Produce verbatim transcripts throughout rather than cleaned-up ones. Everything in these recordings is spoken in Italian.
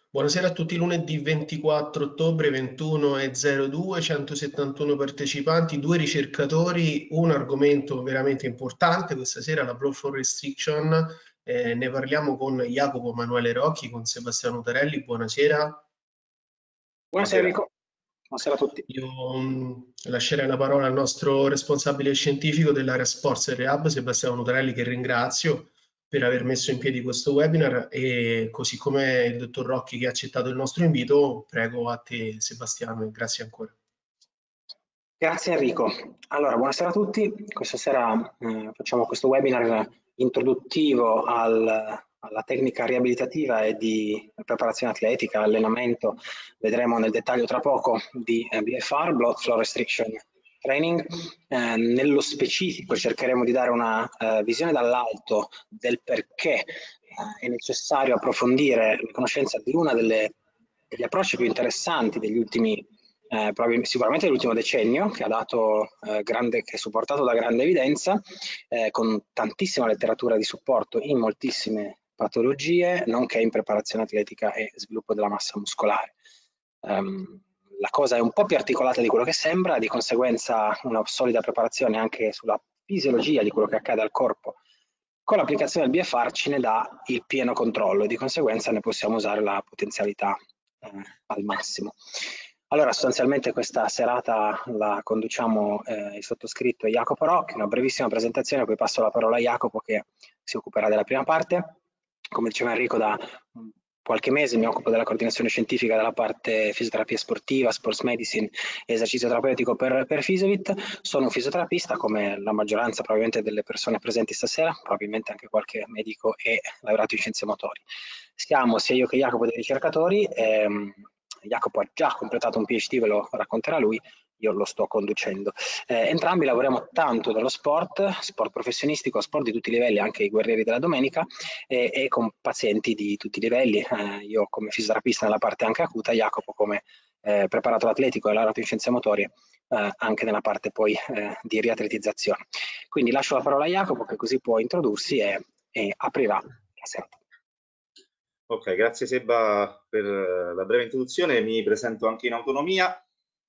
Buonasera a tutti, lunedì ventiquattro ottobre, ventuno e zero due, centosettantuno partecipanti, due ricercatori, un argomento veramente importante questa sera, la Blood Flow Restriction. Eh, ne parliamo con Jacopo Emanuele Rocchi, con Sebastiano Tarelli. Buonasera. Buonasera Buonasera. Enrico, buonasera a tutti. Io mh, lascerei la parola al nostro responsabile scientifico dell'area Sports e Rehab, Sebastiano Tarelli, che ringrazio per aver messo in piedi questo webinar, e così come il dottor Rocchi che ha accettato il nostro invito, prego a te Sebastiano e grazie ancora. Grazie Enrico. Allora, buonasera a tutti. Questa sera eh, facciamo questo webinar introduttivo al, alla tecnica riabilitativa e di preparazione atletica, allenamento. Vedremo nel dettaglio tra poco di eh, B F R, Blood Flow Restriction Training. Eh, nello specifico cercheremo di dare una eh, visione dall'alto del perché eh, è necessario approfondire la conoscenza di una delle, degli approcci più interessanti degli ultimi Eh, sicuramente l'ultimo decennio, che ha dato eh, grande, che è supportato da grande evidenza, eh, con tantissima letteratura di supporto in moltissime patologie, nonché in preparazione atletica e sviluppo della massa muscolare. Um, la cosa è un po' più articolata di quello che sembra, di conseguenza una solida preparazione anche sulla fisiologia di quello che accade al corpo con l'applicazione del B F R ce ne dà il pieno controllo e di conseguenza ne possiamo usare la potenzialità eh, al massimo. Allora, sostanzialmente questa serata la conduciamo eh, il sottoscritto e Jacopo Rocchi, una brevissima presentazione, poi passo la parola a Jacopo che si occuperà della prima parte. Come diceva Enrico, da qualche mese mi occupo della coordinazione scientifica della parte fisioterapia sportiva, sports medicine e esercizio terapeutico per, per Fisovit. Sono un fisioterapista, come la maggioranza probabilmente delle persone presenti stasera, probabilmente anche qualche medico e laureato in scienze motorie. Siamo sia io che Jacopo dei ricercatori. Ehm, Jacopo ha già completato un PhD, ve lo racconterà lui, io lo sto conducendo. Eh, entrambi lavoriamo tanto nello sport, sport professionistico, sport di tutti i livelli, anche i guerrieri della domenica, eh, e con pazienti di tutti i livelli. Eh, io come fisioterapista nella parte anche acuta, Jacopo come eh, preparatore atletico e laureato in scienze motorie, eh, anche nella parte poi eh, di riatletizzazione. Quindi lascio la parola a Jacopo che così può introdursi e, e aprirà la serata. Ok, grazie Seba per la breve introduzione. Mi presento anche in autonomia.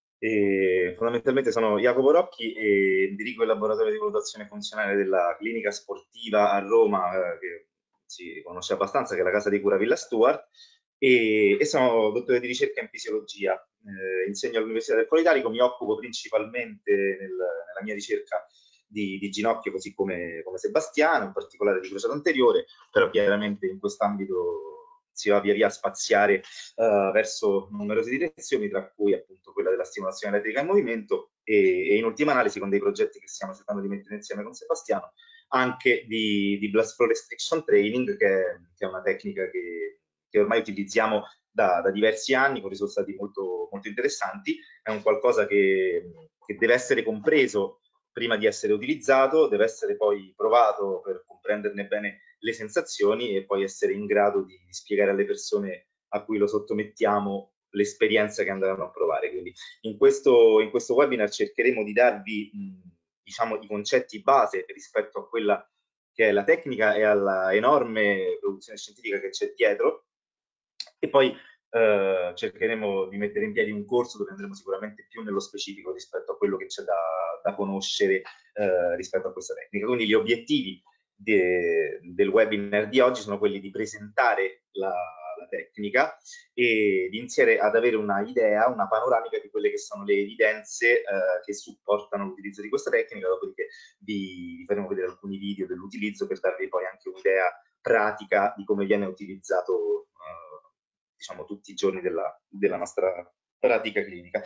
E fondamentalmente sono Jacopo Rocchi e dirigo il laboratorio di valutazione funzionale della clinica sportiva a Roma, eh, che si conosce abbastanza, che è la casa di cura Villa Stuart, e, e sono dottore di ricerca in fisiologia. Eh, insegno all'Università del Politecnico, mi occupo principalmente nel, nella mia ricerca di, di ginocchio, così come, come Sebastiano, in particolare di crociato anteriore, però chiaramente in quest'ambito si va via via a spaziare uh, verso numerose direzioni, tra cui appunto quella della stimolazione elettrica in movimento e, e in ultima analisi con dei progetti che stiamo cercando di mettere insieme con Sebastiano, anche di, di Blood Flow Restriction Training, che, che è una tecnica che, che ormai utilizziamo da, da diversi anni con risultati molto, molto interessanti. È un qualcosa che, che deve essere compreso prima di essere utilizzato, deve essere poi provato per comprenderne bene le sensazioni e poi essere in grado di, di spiegare alle persone a cui lo sottomettiamo l'esperienza che andranno a provare. Quindi in questo, in questo webinar cercheremo di darvi mh, diciamo, i concetti base rispetto a quella che è la tecnica e alla enorme produzione scientifica che c'è dietro, e poi eh, cercheremo di mettere in piedi un corso dove andremo sicuramente più nello specifico rispetto a quello che c'è da, da conoscere eh, rispetto a questa tecnica. Quindi gli obiettivi de, del webinar di oggi sono quelli di presentare la, la tecnica e di iniziare ad avere una idea, una panoramica di quelle che sono le evidenze eh, che supportano l'utilizzo di questa tecnica, dopodiché vi, vi faremo vedere alcuni video dell'utilizzo per darvi poi anche un'idea pratica di come viene utilizzato eh, diciamo tutti i giorni della, della nostra pratica clinica.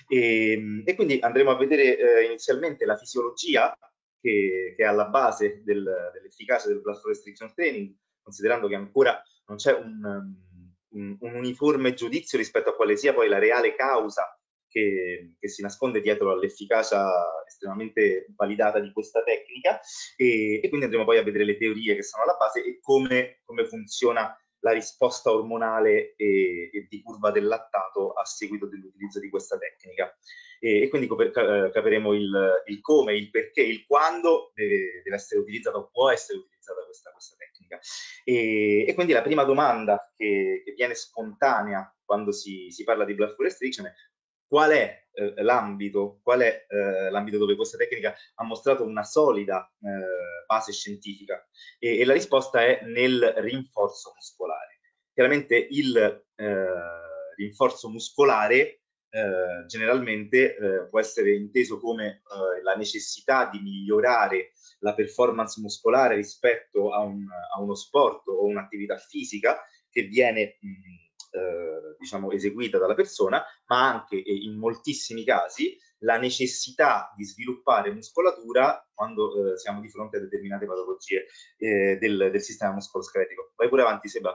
E, e quindi andremo a vedere eh, inizialmente la fisiologia che, che è alla base del, dell'efficacia del Blood Flow Restriction Training, considerando che ancora non c'è un, un, un uniforme giudizio rispetto a quale sia poi la reale causa che, che si nasconde dietro all'efficacia estremamente validata di questa tecnica, e, e quindi andremo poi a vedere le teorie che sono alla base e come, come funziona la risposta ormonale e, e di curva del lattato a seguito dell'utilizzo di questa tecnica. E, e quindi capiremo il, il come, il perché, il quando deve, deve essere utilizzata o può essere utilizzata questa, questa tecnica. tecnica. E, e quindi la prima domanda che, che viene spontanea quando si, si parla di blood flow restriction è: qual è eh, l'ambito, qual è eh, l'ambito dove questa tecnica ha mostrato una solida eh, base scientifica? E, e la risposta è nel rinforzo muscolare. Chiaramente il eh, rinforzo muscolare eh, generalmente eh, può essere inteso come eh, la necessità di migliorare la performance muscolare rispetto a, un, a uno sport o un'attività fisica che viene mh, Eh, diciamo eseguita dalla persona, ma anche e in moltissimi casi la necessità di sviluppare muscolatura quando eh, siamo di fronte a determinate patologie eh, del, del sistema muscoloscheletico. Vai pure avanti, Seba.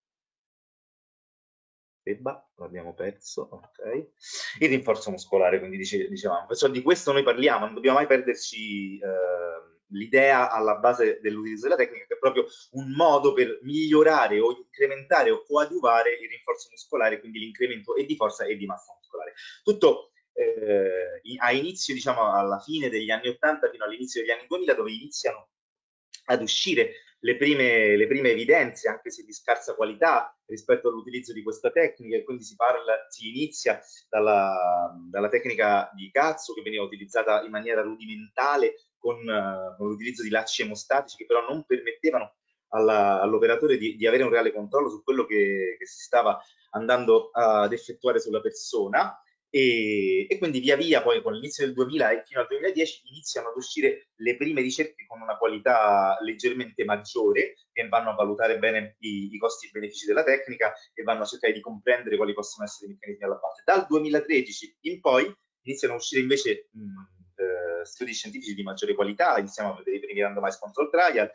Seba, l'abbiamo perso, ok. Il rinforzo muscolare, quindi dice, dicevamo, perciò di questo noi parliamo, non dobbiamo mai perderci eh, l'idea alla base dell'utilizzo della tecnica, che è proprio un modo per migliorare o incrementare o coadiuvare il rinforzo muscolare, quindi l'incremento e di forza e di massa muscolare. Tutto eh, a inizio, diciamo, alla fine degli anni ottanta fino all'inizio degli anni duemila, dove iniziano ad uscire le prime, le prime evidenze, anche se di scarsa qualità, rispetto all'utilizzo di questa tecnica, e quindi si parla, si inizia dalla, dalla tecnica di cazzo, che veniva utilizzata in maniera rudimentale con, uh, con l'utilizzo di lacci emostatici che però non permettevano all'operatore di, di avere un reale controllo su quello che, che si stava andando ad effettuare sulla persona. E, e quindi via via poi con l'inizio del duemila e fino al duemiladieci iniziano ad uscire le prime ricerche con una qualità leggermente maggiore, che vanno a valutare bene i, i costi e i benefici della tecnica e vanno a cercare di comprendere quali possono essere i meccanismi alla base. Dal duemilatredici in poi iniziano a uscire invece mh, eh, studi scientifici di maggiore qualità, iniziamo a vedere i primi randomized control trial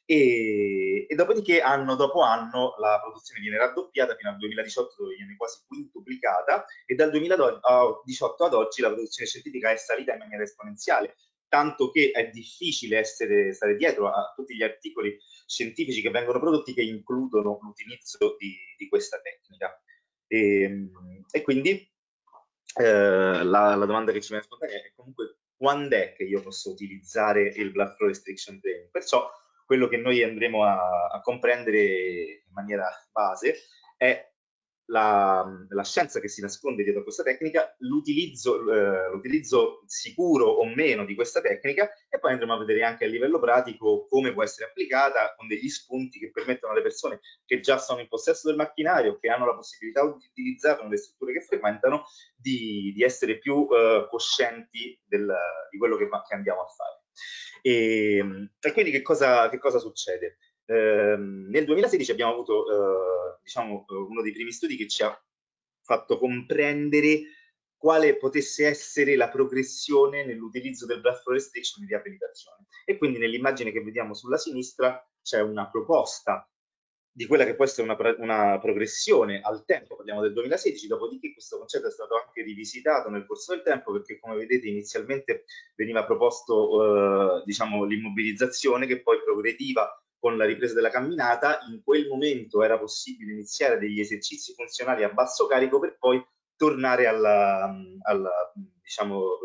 e, e dopodiché anno dopo anno la produzione viene raddoppiata fino al duemiladiciotto, dove viene quasi quintuplicata, e dal duemiladiciotto ad oggi la produzione scientifica è salita in maniera esponenziale, tanto che è difficile essere, stare dietro a tutti gli articoli scientifici che vengono prodotti che includono l'utilizzo di, di questa tecnica. E, e quindi eh, la, la domanda che ci viene spontanea è comunque: quando è che io posso utilizzare il blood flow restriction training? Perciò quello che noi andremo a, a comprendere in maniera base è la, la scienza che si nasconde dietro a questa tecnica, l'utilizzo, eh, l'utilizzo sicuro o meno di questa tecnica, e poi andremo a vedere anche a livello pratico come può essere applicata, con degli spunti che permettono alle persone che già sono in possesso del macchinario, che hanno la possibilità di utilizzarlo nelle strutture che frequentano, di, di essere più eh, coscienti del, di quello che, che andiamo a fare. E, e quindi che cosa, che cosa succede? Eh, nel duemilasedici abbiamo avuto eh, diciamo, uno dei primi studi che ci ha fatto comprendere quale potesse essere la progressione nell'utilizzo del blood flow restriction in riabilitazione. E quindi nell'immagine che vediamo sulla sinistra c'è una proposta di quella che può essere una, una progressione al tempo, parliamo del duemilasedici, dopodiché questo concetto è stato anche rivisitato nel corso del tempo, perché come vedete inizialmente veniva proposto eh, diciamo, l'immobilizzazione, che poi progrediva con la ripresa della camminata. In quel momento era possibile iniziare degli esercizi funzionali a basso carico per poi tornare all'utilizzo diciamo,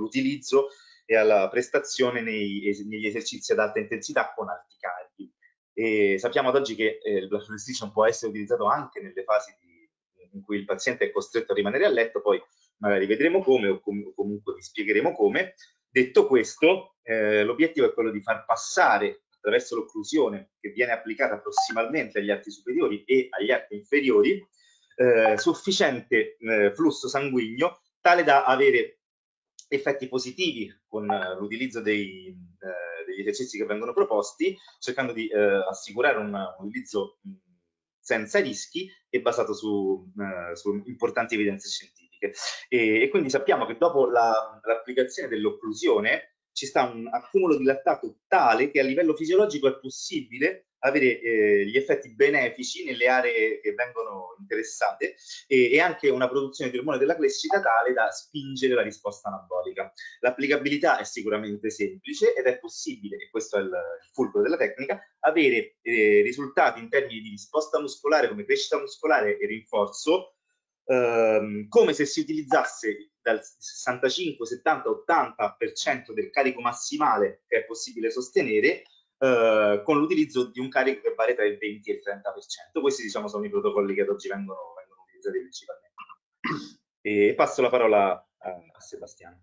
e alla prestazione nei, negli esercizi ad alta intensità con alti carichi. E sappiamo ad oggi che eh, il blood flow restriction può essere utilizzato anche nelle fasi di, in cui il paziente è costretto a rimanere a letto, poi magari vedremo come o, com o comunque vi spiegheremo come. Detto questo, eh, l'obiettivo è quello di far passare attraverso l'occlusione, che viene applicata prossimamente agli arti superiori e agli arti inferiori, eh, sufficiente eh, flusso sanguigno tale da avere effetti positivi con uh, l'utilizzo dei, uh, degli esercizi che vengono proposti, cercando di uh, assicurare un, un utilizzo mh, senza rischi e basato su, uh, su importanti evidenze scientifiche. E, e quindi sappiamo che dopo l'applicazione la, dell'occlusione ci sta un accumulo di lattato tale che a livello fisiologico è possibile avere eh, gli effetti benefici nelle aree che vengono interessate e, e anche una produzione di ormone della crescita tale da spingere la risposta anabolica. L'applicabilità è sicuramente semplice ed è possibile, e questo è il, il fulcro della tecnica, avere eh, risultati in termini di risposta muscolare come crescita muscolare e rinforzo ehm, come se si utilizzasse dal sessantacinque, settanta, ottanta per cento del carico massimale che è possibile sostenere eh, con l'utilizzo di un carico che varia tra il venti e il trenta per cento. Questi diciamo sono i protocolli che ad oggi vengono, vengono utilizzati principalmente. E passo la parola a, a Sebastiano.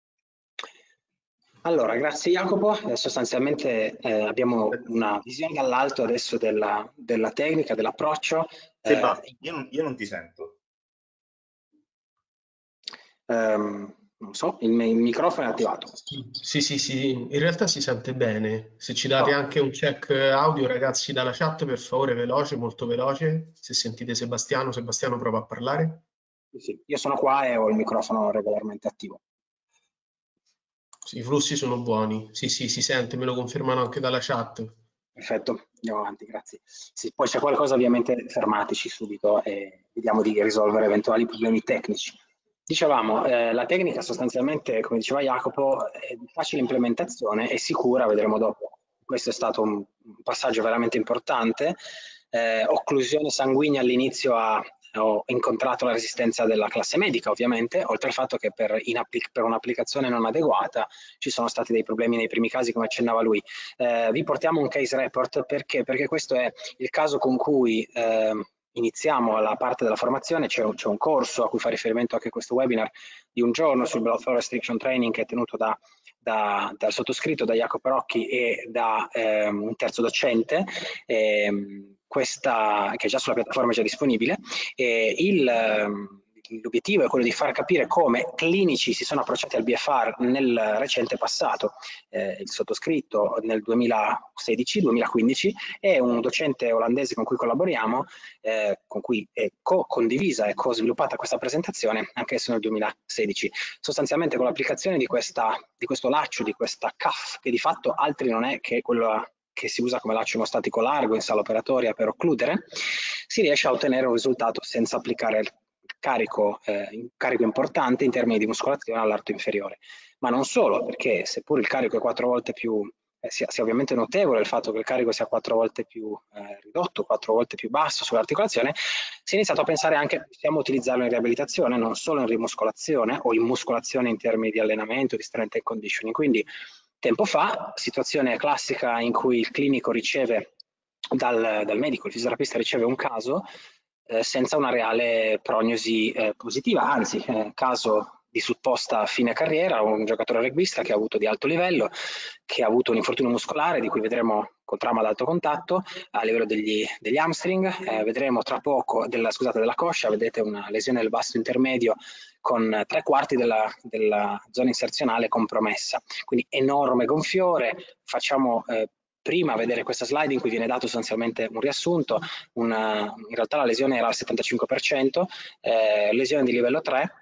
Allora, grazie Jacopo. Eh, sostanzialmente eh, abbiamo una visione dall'alto adesso della, della tecnica, dell'approccio. Seba, Eh, io, non, io non ti sento. ehm, non so, il, il microfono è attivato. Sì, sì, sì, in realtà si sente bene. Se ci date Oh, anche un check audio, ragazzi, dalla chat, per favore, veloce, molto veloce. Se sentite Sebastiano, Sebastiano prova a parlare. sì, io sono qua e ho il microfono regolarmente attivo. Sì, i flussi sono buoni. Sì, sì, si sente, me lo confermano anche dalla chat. Perfetto, andiamo avanti, grazie. Sì, poi c'è qualcosa, ovviamente fermatici subito e vediamo di risolvere eventuali problemi tecnici. Dicevamo, eh, la tecnica sostanzialmente, come diceva Jacopo, è di facile implementazione e sicura, vedremo dopo. Questo è stato un, un passaggio veramente importante. Eh, occlusione sanguigna all'inizio ha ho incontrato la resistenza della classe medica, ovviamente, oltre al fatto che per, per un'applicazione non adeguata ci sono stati dei problemi nei primi casi, come accennava lui. Eh, vi portiamo un case report perché? Perché questo è il caso con cui eh, iniziamo la parte della formazione, c'è un, un corso a cui fa riferimento anche questo webinar di un giorno sul Blood Flow Restriction Training che è tenuto da, da, dal sottoscritto, da Jacopo Rocchi e da eh, un terzo docente, eh, questa, che è già sulla piattaforma è già disponibile. Eh, il, L'obiettivo è quello di far capire come clinici si sono approcciati al B F R nel recente passato. Eh, il sottoscritto nel duemilasedici duemilaquindici e un docente olandese con cui collaboriamo, eh, con cui è co-condivisa e co-sviluppata questa presentazione, anch'esso nel duemilasedici. Sostanzialmente con l'applicazione di, questa, di questo laccio, di questa C A F, che di fatto altri non è che quello che si usa come laccio emostatico largo in sala operatoria per occludere, si riesce a ottenere un risultato senza applicare il carico, eh, un carico importante in termini di muscolazione all'arto inferiore. Ma non solo, perché seppur il carico è quattro volte più, eh, sia, sia ovviamente notevole il fatto che il carico sia quattro volte più eh, ridotto, quattro volte più basso sull'articolazione, si è iniziato a pensare anche che possiamo utilizzarlo in riabilitazione, non solo in rimuscolazione o in muscolazione in termini di allenamento, di strength and conditioning. Quindi tempo fa, situazione classica in cui il clinico riceve dal, dal medico, il fisioterapista riceve un caso eh, senza una reale prognosi eh, positiva, anzi, eh, caso di supposta a fine carriera, un giocatore rugbista che ha avuto di alto livello, che ha avuto un infortunio muscolare di cui vedremo col trauma ad alto contatto a livello degli, degli hamstring, eh, vedremo tra poco, della, scusate, della coscia, vedete una lesione del basto intermedio con tre quarti della, della zona inserzionale compromessa, quindi enorme gonfiore. Facciamo eh, prima vedere questa slide in cui viene dato sostanzialmente un riassunto. Una, in realtà la lesione era al settantacinque per cento, eh, lesione di livello tre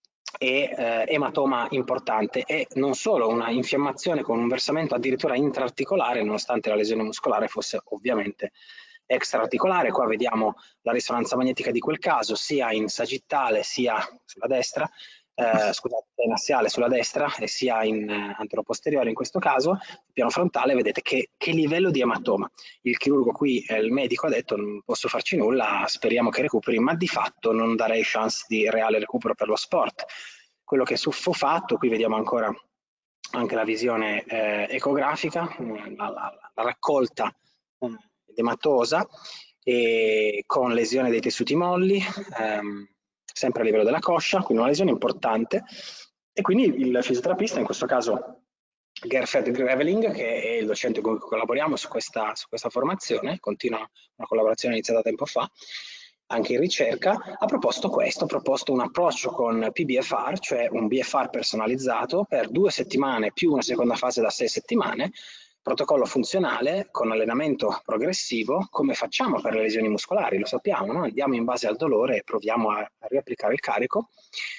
e eh, ematoma importante e non solo, una infiammazione con un versamento addirittura intraarticolare nonostante la lesione muscolare fosse ovviamente extraarticolare. Qua vediamo la risonanza magnetica di quel caso sia in sagittale sia sulla destra, eh, scusate, in assiale sulla destra e sia in eh, anteroposteriore in questo caso. Piano frontale vedete che, che livello di ematoma. Il chirurgo qui, eh, il medico ha detto non posso farci nulla, speriamo che recuperi, ma di fatto non darei chance di reale recupero per lo sport. Quello che fu fatto, qui vediamo ancora anche la visione eh, ecografica, la, la, la raccolta eh, edematosa e con lesione dei tessuti molli, ehm, sempre a livello della coscia, quindi una lesione importante. E quindi il fisioterapista, in questo caso Gerfed Greveling, che è il docente con cui collaboriamo su questa, su questa formazione, continua una collaborazione iniziata tempo fa, anche in ricerca, ha proposto questo, ha proposto un approccio con P B F R, cioè un B F R personalizzato per due settimane più una seconda fase da sei settimane, protocollo funzionale con allenamento progressivo, come facciamo per le lesioni muscolari, lo sappiamo, no? Andiamo in base al dolore e proviamo a, a riapplicare il carico.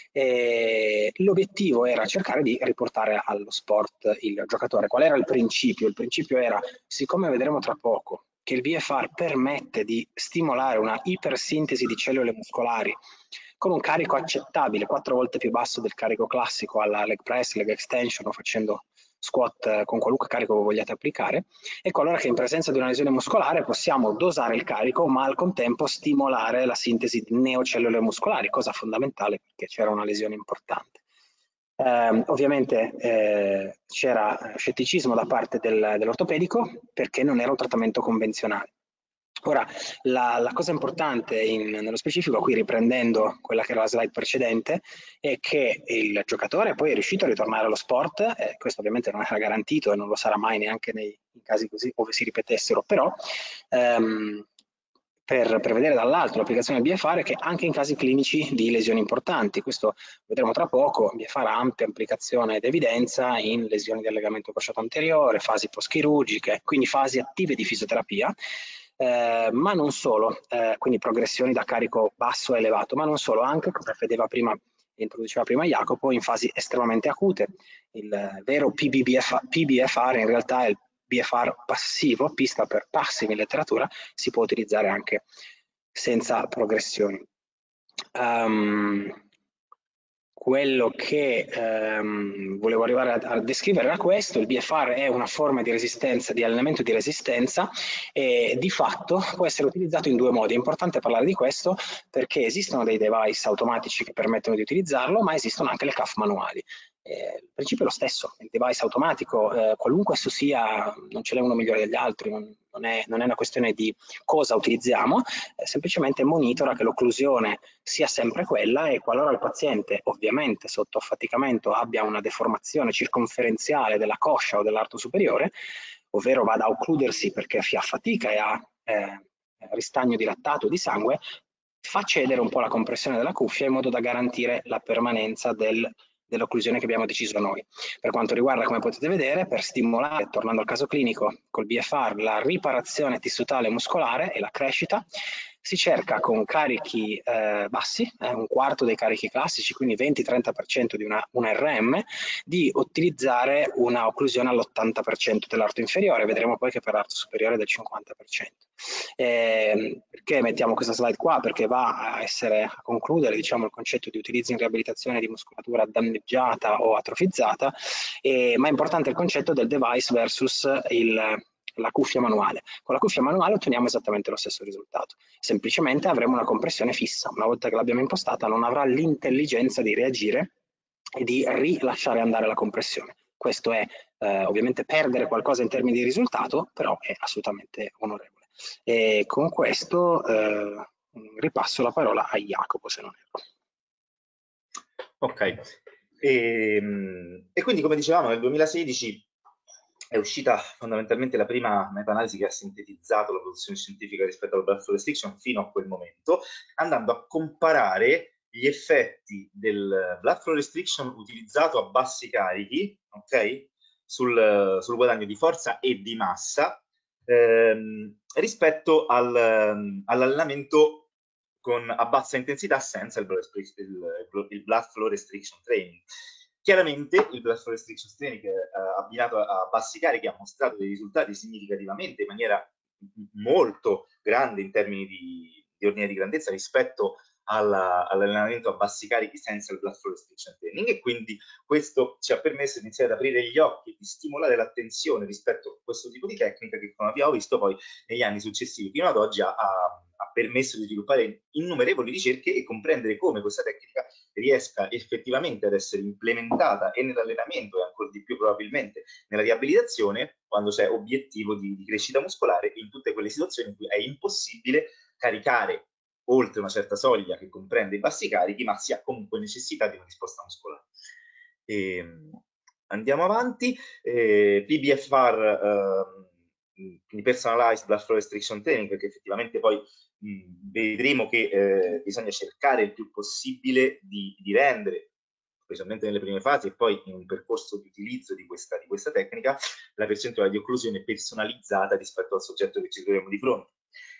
L'obiettivo era cercare di riportare allo sport il giocatore. Qual era il principio? Il principio era, siccome vedremo tra poco che il B F R permette di stimolare una ipersintesi di cellule muscolari con un carico accettabile, quattro volte più basso del carico classico alla leg press, leg extension o facendo squat con qualunque carico voi vogliate applicare, ecco allora che in presenza di una lesione muscolare possiamo dosare il carico ma al contempo stimolare la sintesi di neocellule muscolari, cosa fondamentale perché c'era una lesione importante. Eh, ovviamente eh, c'era scetticismo da parte del, dell'ortopedico perché non era un trattamento convenzionale. Ora, la, la cosa importante in, nello specifico, qui riprendendo quella che era la slide precedente, è che il giocatore poi è riuscito a ritornare allo sport, eh, questo ovviamente non era garantito e non lo sarà mai neanche nei in casi così ove si ripetessero, però ehm, per, per vedere dall'alto l'applicazione del B F R è che anche in casi clinici di lesioni importanti, questo vedremo tra poco, B F R ha ampia applicazione ed evidenza in lesioni del legamento crociato anteriore, fasi post-chirurgiche, quindi fasi attive di fisioterapia, eh, ma non solo, eh, quindi progressioni da carico basso a elevato, ma non solo, anche come vedeva prima, introduceva prima Jacopo, in fasi estremamente acute. Il vero P B F R in realtà è il B F R passivo, pista per passive in letteratura, si può utilizzare anche senza progressioni. Um, quello che ehm, volevo arrivare a, a descrivere era questo: il B F R è una forma di resistenza, di allenamento di resistenza, e di fatto può essere utilizzato in due modi. È importante parlare di questo perché esistono dei device automatici che permettono di utilizzarlo, ma esistono anche le C A F manuali. Eh, il principio è lo stesso, il device automatico, eh, qualunque esso sia, non ce n'è uno migliore degli altri, non, non, è, non è una questione di cosa utilizziamo, eh, semplicemente monitora che l'occlusione sia sempre quella, e qualora il paziente, ovviamente sotto affaticamento, abbia una deformazione circonferenziale della coscia o dell'arto superiore, ovvero vada a occludersi perché ha fatica e ha eh, ristagno dilattato di sangue, fa cedere un po' la compressione della cuffia in modo da garantire la permanenza del dell'occlusione che abbiamo deciso noi. Per quanto riguarda, come potete vedere, per stimolare, tornando al caso clinico, col B F R, la riparazione tissutale muscolare e la crescita, si cerca con carichi eh, bassi, eh, un quarto dei carichi classici, quindi venti trenta per cento di una, una R M, di utilizzare una occlusione all'ottanta per cento dell'arto inferiore. Vedremo poi che per l'arto superiore è del cinquanta per cento. Eh, perché mettiamo questa slide qua? Perché va a essere a concludere, diciamo, il concetto di utilizzo in riabilitazione di muscolatura danneggiata o atrofizzata, eh, ma è importante il concetto del device versus il, la cuffia manuale. Con la cuffia manuale otteniamo esattamente lo stesso risultato, semplicemente avremo una compressione fissa. Una volta che l'abbiamo impostata non avrà l'intelligenza di reagire e di rilasciare andare la compressione. Questo è eh, ovviamente perdere qualcosa in termini di risultato, però è assolutamente onorevole. E con questo eh, ripasso la parola a Jacopo, se non erro. Ok, e, e quindi come dicevamo nel duemilasedici è uscita fondamentalmente la prima meta-analisi che ha sintetizzato la produzione scientifica rispetto al blood flow restriction fino a quel momento, andando a comparare gli effetti del blood flow restriction utilizzato a bassi carichi, ok, sul, sul guadagno di forza e di massa, ehm, rispetto al, all'allenamento con, a bassa intensità senza il blood, il, il blood flow restriction training. Chiaramente il blood flow restriction training eh, abbinato a, a bassi carichi ha mostrato dei risultati significativamente in maniera molto grande in termini di, di ordine di grandezza rispetto all'allenamento a bassi carichi senza il blood flow restriction training, e quindi questo ci ha permesso di iniziare ad aprire gli occhi e di stimolare l'attenzione rispetto a questo tipo di tecnica che, come abbiamo visto, poi negli anni successivi fino ad oggi ha, ha permesso di sviluppare innumerevoli ricerche e comprendere come questa tecnica riesca effettivamente ad essere implementata e nell'allenamento e ancora di più probabilmente nella riabilitazione, quando c'è obiettivo di, di crescita muscolare, in tutte quelle situazioni in cui è impossibile caricare oltre una certa soglia che comprende i bassi carichi, ma si ha comunque necessità di una risposta muscolare. E, andiamo avanti. Eh, P B F R, eh, Personalized Blood Flow Restriction Training, perché effettivamente poi mh, vedremo che eh, bisogna cercare il più possibile di, di rendere, specialmente nelle prime fasi e poi in un percorso di utilizzo di questa, di questa tecnica, la percentuale di occlusione personalizzata rispetto al soggetto che ci troviamo di fronte.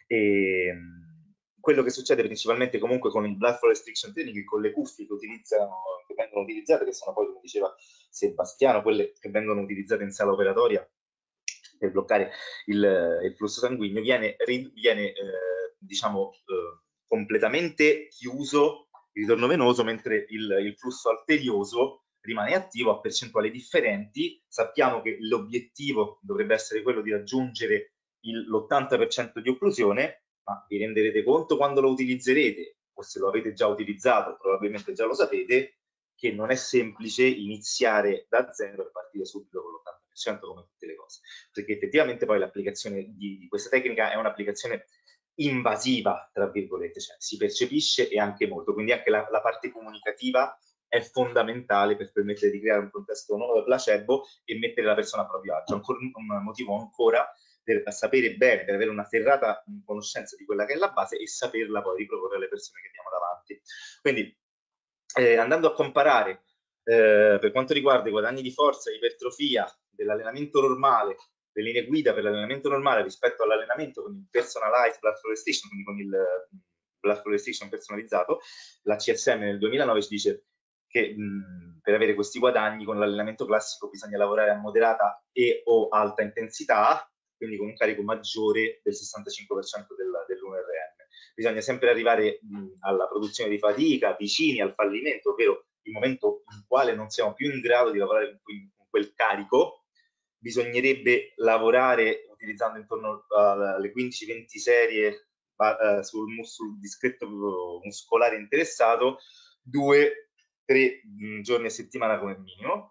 E, quello che succede principalmente comunque con il blood flow restriction training e con le cuffie che, utilizzano, che vengono utilizzate, che sono poi, come diceva Sebastiano, quelle che vengono utilizzate in sala operatoria per bloccare il, il flusso sanguigno, viene, viene eh, diciamo eh, completamente chiuso il ritorno venoso, mentre il, il flusso arterioso rimane attivo a percentuali differenti. Sappiamo che l'obiettivo dovrebbe essere quello di raggiungere l'ottanta per cento di occlusione, ma vi renderete conto quando lo utilizzerete, o se lo avete già utilizzato, probabilmente già lo sapete, che non è semplice iniziare da zero e partire subito con l'ottanta per cento come tutte le cose, perché effettivamente poi l'applicazione di, di questa tecnica è un'applicazione invasiva, tra virgolette, cioè si percepisce e anche molto, quindi anche la, la parte comunicativa è fondamentale per permettere di creare un contesto non placebo e mettere la persona a proprio agio. Ancora un motivo ancora per sapere bene, per avere una ferrata conoscenza di quella che è la base e saperla poi riproporre alle persone che abbiamo davanti. Quindi eh, andando a comparare eh, per quanto riguarda i guadagni di forza e ipertrofia dell'allenamento normale, le linee guida per l'allenamento normale rispetto all'allenamento con il personalized blood flow restriction, quindi con il blood flow restriction personalizzato, la C S M nel duemilanove ci dice che mh, per avere questi guadagni con l'allenamento classico bisogna lavorare a moderata e o alta intensità, quindi con un carico maggiore del sessantacinque per cento del, dell'uno R M. Bisogna sempre arrivare mh, alla produzione di fatica, vicini al fallimento, ovvero il momento in quale non siamo più in grado di lavorare con, con quel carico. Bisognerebbe lavorare utilizzando intorno alle quindici venti serie uh, sul, sul distretto muscolare interessato, due tre giorni a settimana come minimo,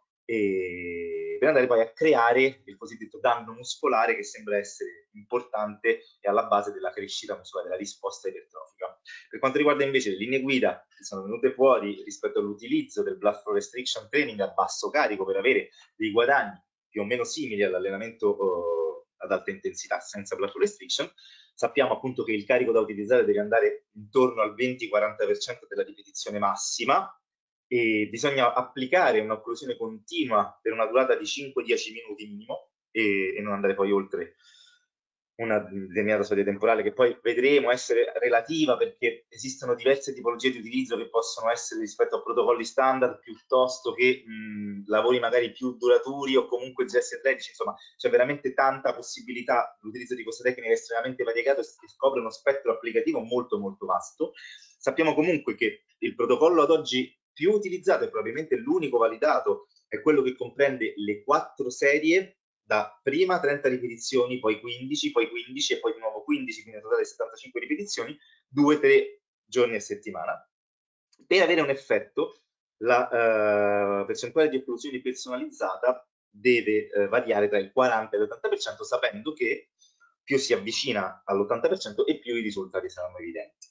e per andare poi a creare il cosiddetto danno muscolare che sembra essere importante e alla base della crescita muscolare, della risposta ipertrofica. Per quanto riguarda invece le linee guida che sono venute fuori rispetto all'utilizzo del blood flow restriction training a basso carico per avere dei guadagni più o meno simili all'allenamento uh, ad alta intensità senza blood flow restriction, sappiamo appunto che il carico da utilizzare deve andare intorno al venti quaranta per cento della ripetizione massima, e bisogna applicare un'occlusione continua per una durata di cinque dieci minuti minimo e, e non andare poi oltre una determinata soglia temporale, che poi vedremo essere relativa perché esistono diverse tipologie di utilizzo che possono essere rispetto a protocolli standard piuttosto che mh, lavori magari più duraturi o comunque gesti atletici. Insomma, c'è veramente tanta possibilità. L'utilizzo di questa tecnica è estremamente variegato e scopre uno spettro applicativo molto molto vasto. Sappiamo comunque che il protocollo ad oggi più utilizzato e probabilmente l'unico validato è quello che comprende le quattro serie da prima trenta ripetizioni, poi quindici, poi quindici e poi di nuovo quindici, quindi in totale settantacinque ripetizioni, due tre giorni a settimana. Per avere un effetto, la uh, percentuale di occlusioni personalizzata deve uh, variare tra il quaranta e l'ottanta per cento, sapendo che più si avvicina all'ottanta per cento e più i risultati saranno evidenti.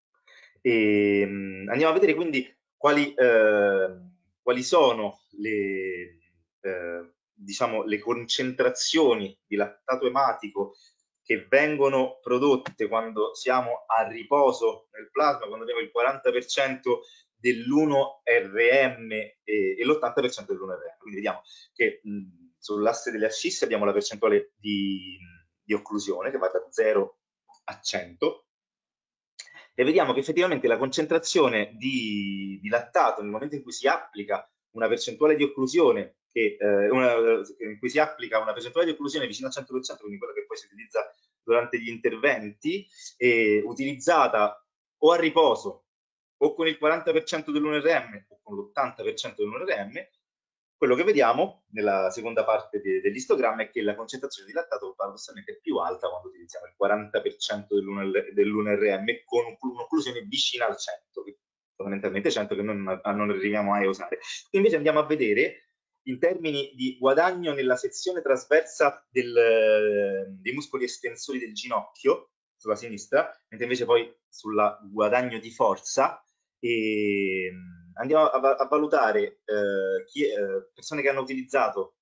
E, um, andiamo a vedere quindi quali, uh, quali sono le... Uh, diciamo, le concentrazioni di lattato ematico che vengono prodotte quando siamo a riposo nel plasma, quando abbiamo il quaranta per cento dell'uno R M e, e l'ottanta per cento dell'uno R M. Quindi vediamo che mh, sull'asse delle ascisse abbiamo la percentuale di, di occlusione che va da zero a cento, e vediamo che effettivamente la concentrazione di, di lattato nel momento in cui si applica una percentuale di occlusione che, eh, una, in cui si applica una percentuale di occlusione vicino al cento per cento, quindi quella che poi si utilizza durante gli interventi, e utilizzata o a riposo o con il quaranta per cento dell'uno R M o con l'ottanta per cento dell'uno R M, quello che vediamo nella seconda parte de, dell'istogramma è che la concentrazione di lattato paradossalmente è più alta quando utilizziamo il quaranta per cento dell'uno R M con un'occlusione vicina al cento, fondamentalmente cento, che non, non arriviamo mai a usare. Invece andiamo a vedere in termini di guadagno nella sezione trasversa del, dei muscoli estensori del ginocchio sulla sinistra, mentre invece poi sulla guadagno di forza, e andiamo a, a valutare eh, chi, eh, persone che hanno utilizzato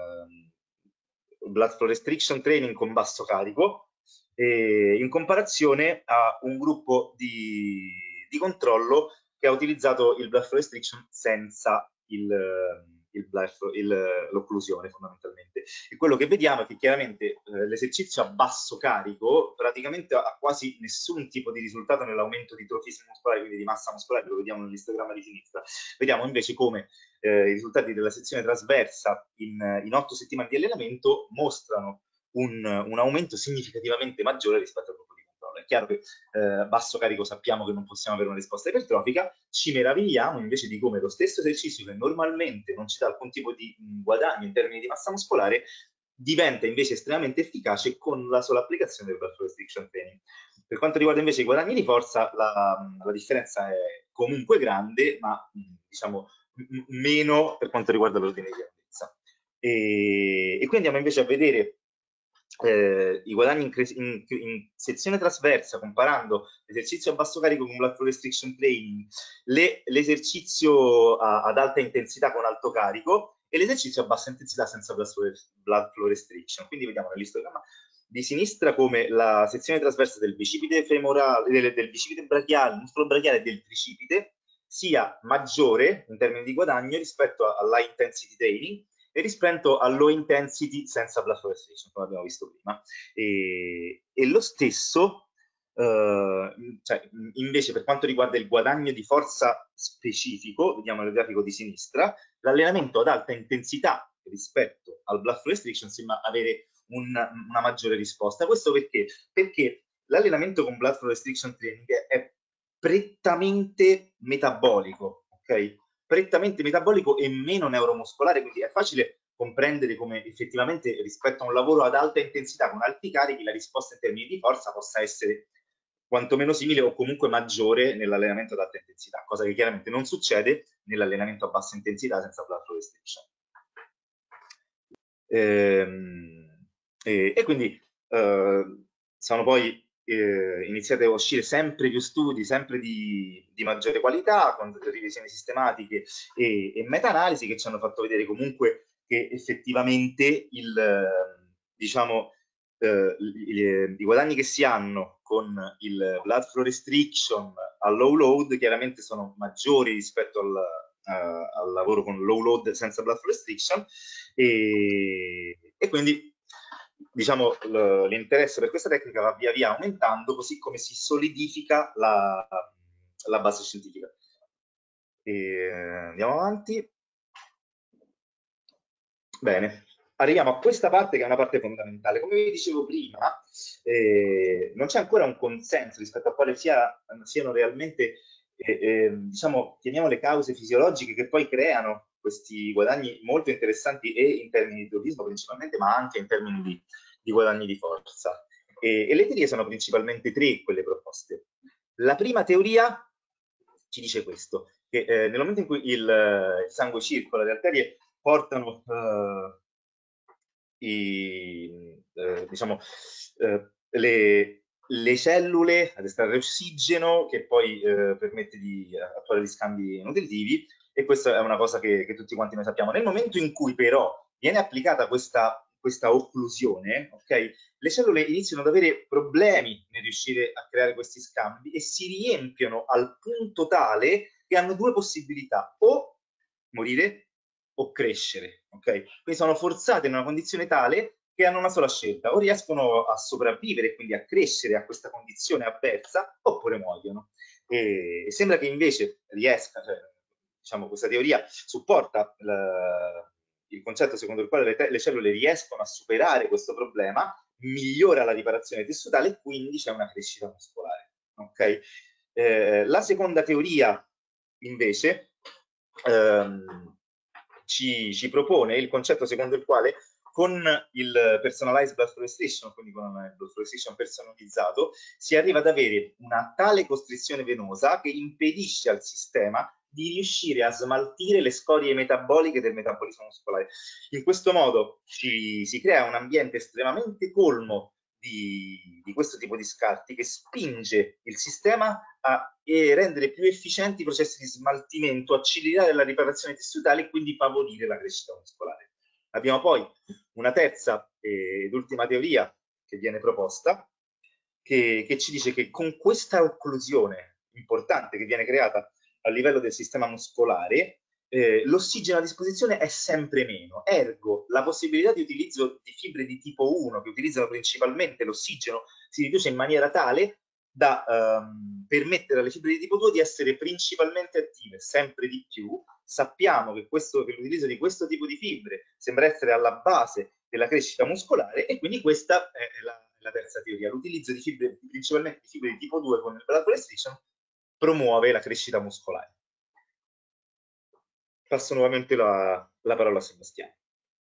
eh, blood flow restriction training con basso carico e in comparazione a un gruppo di, di controllo che ha utilizzato il blood flow restriction senza il, il l'occlusione fondamentalmente. E quello che vediamo è che chiaramente eh, l'esercizio a basso carico praticamente ha quasi nessun tipo di risultato nell'aumento di trofismo muscolare, quindi di massa muscolare, lo vediamo nell'istogramma di sinistra. Vediamo invece come eh, i risultati della sezione trasversa in, in otto settimane di allenamento mostrano un, un aumento significativamente maggiore rispetto al gruppo di controllo. È chiaro che a eh, basso carico sappiamo che non possiamo avere una risposta ipertrofica, ci meravigliamo invece di come lo stesso esercizio che normalmente non ci dà alcun tipo di mh, guadagno in termini di massa muscolare diventa invece estremamente efficace con la sola applicazione del blood flow restriction training. Per quanto riguarda invece i guadagni di forza, la, la differenza è comunque grande, ma mh, diciamo meno per quanto riguarda l'ordine di grandezza. E, e qui andiamo invece a vedere eh, i guadagni in, in, in sezione trasversa, comparando l'esercizio a basso carico con Blood Flow Restriction Training, l'esercizio ad alta intensità con alto carico e l'esercizio a bassa intensità senza Blood Flow Restriction. Quindi vediamo nell'istogramma di sinistra come la sezione trasversa del bicipite femorale, del, del bicipite brachiale, muscolo brachiale e del tricipite sia maggiore in termini di guadagno rispetto all'high intensity training e rispetto a low intensity senza blood flow restriction, come abbiamo visto prima. E, e lo stesso, eh, cioè, invece, per quanto riguarda il guadagno di forza specifico, vediamo nel grafico di sinistra, l'allenamento ad alta intensità rispetto al blood flow restriction sembra avere un, una maggiore risposta. Questo perché? Perché l'allenamento con blood flow restriction training è prettamente metabolico, ok? Prettamente metabolico e meno neuromuscolare, quindi è facile comprendere come effettivamente rispetto a un lavoro ad alta intensità con alti carichi la risposta in termini di forza possa essere quantomeno simile o comunque maggiore nell'allenamento ad alta intensità, cosa che chiaramente non succede nell'allenamento a bassa intensità senza blood flow restriction. Ehm, e, e quindi eh, sono poi Eh, iniziate a uscire sempre più studi, sempre di, di maggiore qualità, con revisioni sistematiche e, e meta-analisi che ci hanno fatto vedere comunque che effettivamente il, diciamo, eh, i, i guadagni che si hanno con il blood flow restriction al low load chiaramente sono maggiori rispetto al, uh, al lavoro con low load senza blood flow restriction e, e quindi diciamo l'interesse per questa tecnica va via via aumentando, così come si solidifica la, la base scientifica. E andiamo avanti. Bene, arriviamo a questa parte che è una parte fondamentale. Come vi dicevo prima, eh, non c'è ancora un consenso rispetto a quale sia, siano realmente, eh, eh, diciamo, chiamiamole cause fisiologiche che poi creano questi guadagni molto interessanti e in termini di turismo principalmente, ma anche in termini di, di guadagni di forza. E, e le teorie sono principalmente tre quelle proposte. La prima teoria ci dice questo, che eh, nel momento in cui il, il sangue circola, le arterie portano uh, i, uh, diciamo, uh, le, le cellule ad estrarre ossigeno che poi uh, permette di attuare gli scambi nutritivi, e questa è una cosa che, che tutti quanti noi sappiamo. Nel momento in cui però viene applicata questa, questa occlusione, okay, le cellule iniziano ad avere problemi nel riuscire a creare questi scambi e si riempiono al punto tale che hanno due possibilità: o morire o crescere, ok? Quindi sono forzate in una condizione tale che hanno una sola scelta: o riescono a sopravvivere e quindi a crescere a questa condizione avversa, oppure muoiono. E sembra che invece riesca, cioè, diciamo, questa teoria supporta la, il concetto secondo il quale le, le cellule riescono a superare questo problema, migliora la riparazione tessutale e quindi c'è una crescita muscolare, ok? Eh, la seconda teoria invece ehm, ci, ci propone il concetto secondo il quale con il personalized blood flow restriction, quindi con il blood flow restriction personalizzato, si arriva ad avere una tale costrizione venosa che impedisce al sistema di riuscire a smaltire le scorie metaboliche del metabolismo muscolare. In questo modo ci, si crea un ambiente estremamente colmo di, di questo tipo di scarti che spinge il sistema a e rendere più efficienti i processi di smaltimento, accelerare la riparazione tessutale e quindi favorire la crescita muscolare. Abbiamo poi una terza ed ultima teoria che viene proposta, che, che ci dice che con questa occlusione importante che viene creata a livello del sistema muscolare, eh, l'ossigeno a disposizione è sempre meno, ergo la possibilità di utilizzo di fibre di tipo uno che utilizzano principalmente l'ossigeno si riduce in maniera tale da um, permettere alle fibre di tipo due di essere principalmente attive sempre di più. Sappiamo che, questo, che l'utilizzo di questo tipo di fibre sembra essere alla base della crescita muscolare, e quindi questa è la, la terza teoria: l'utilizzo di fibre, principalmente di fibre di tipo due con il blood flow restriction, promuove la crescita muscolare. Passo nuovamente la, la parola a Sebastiano.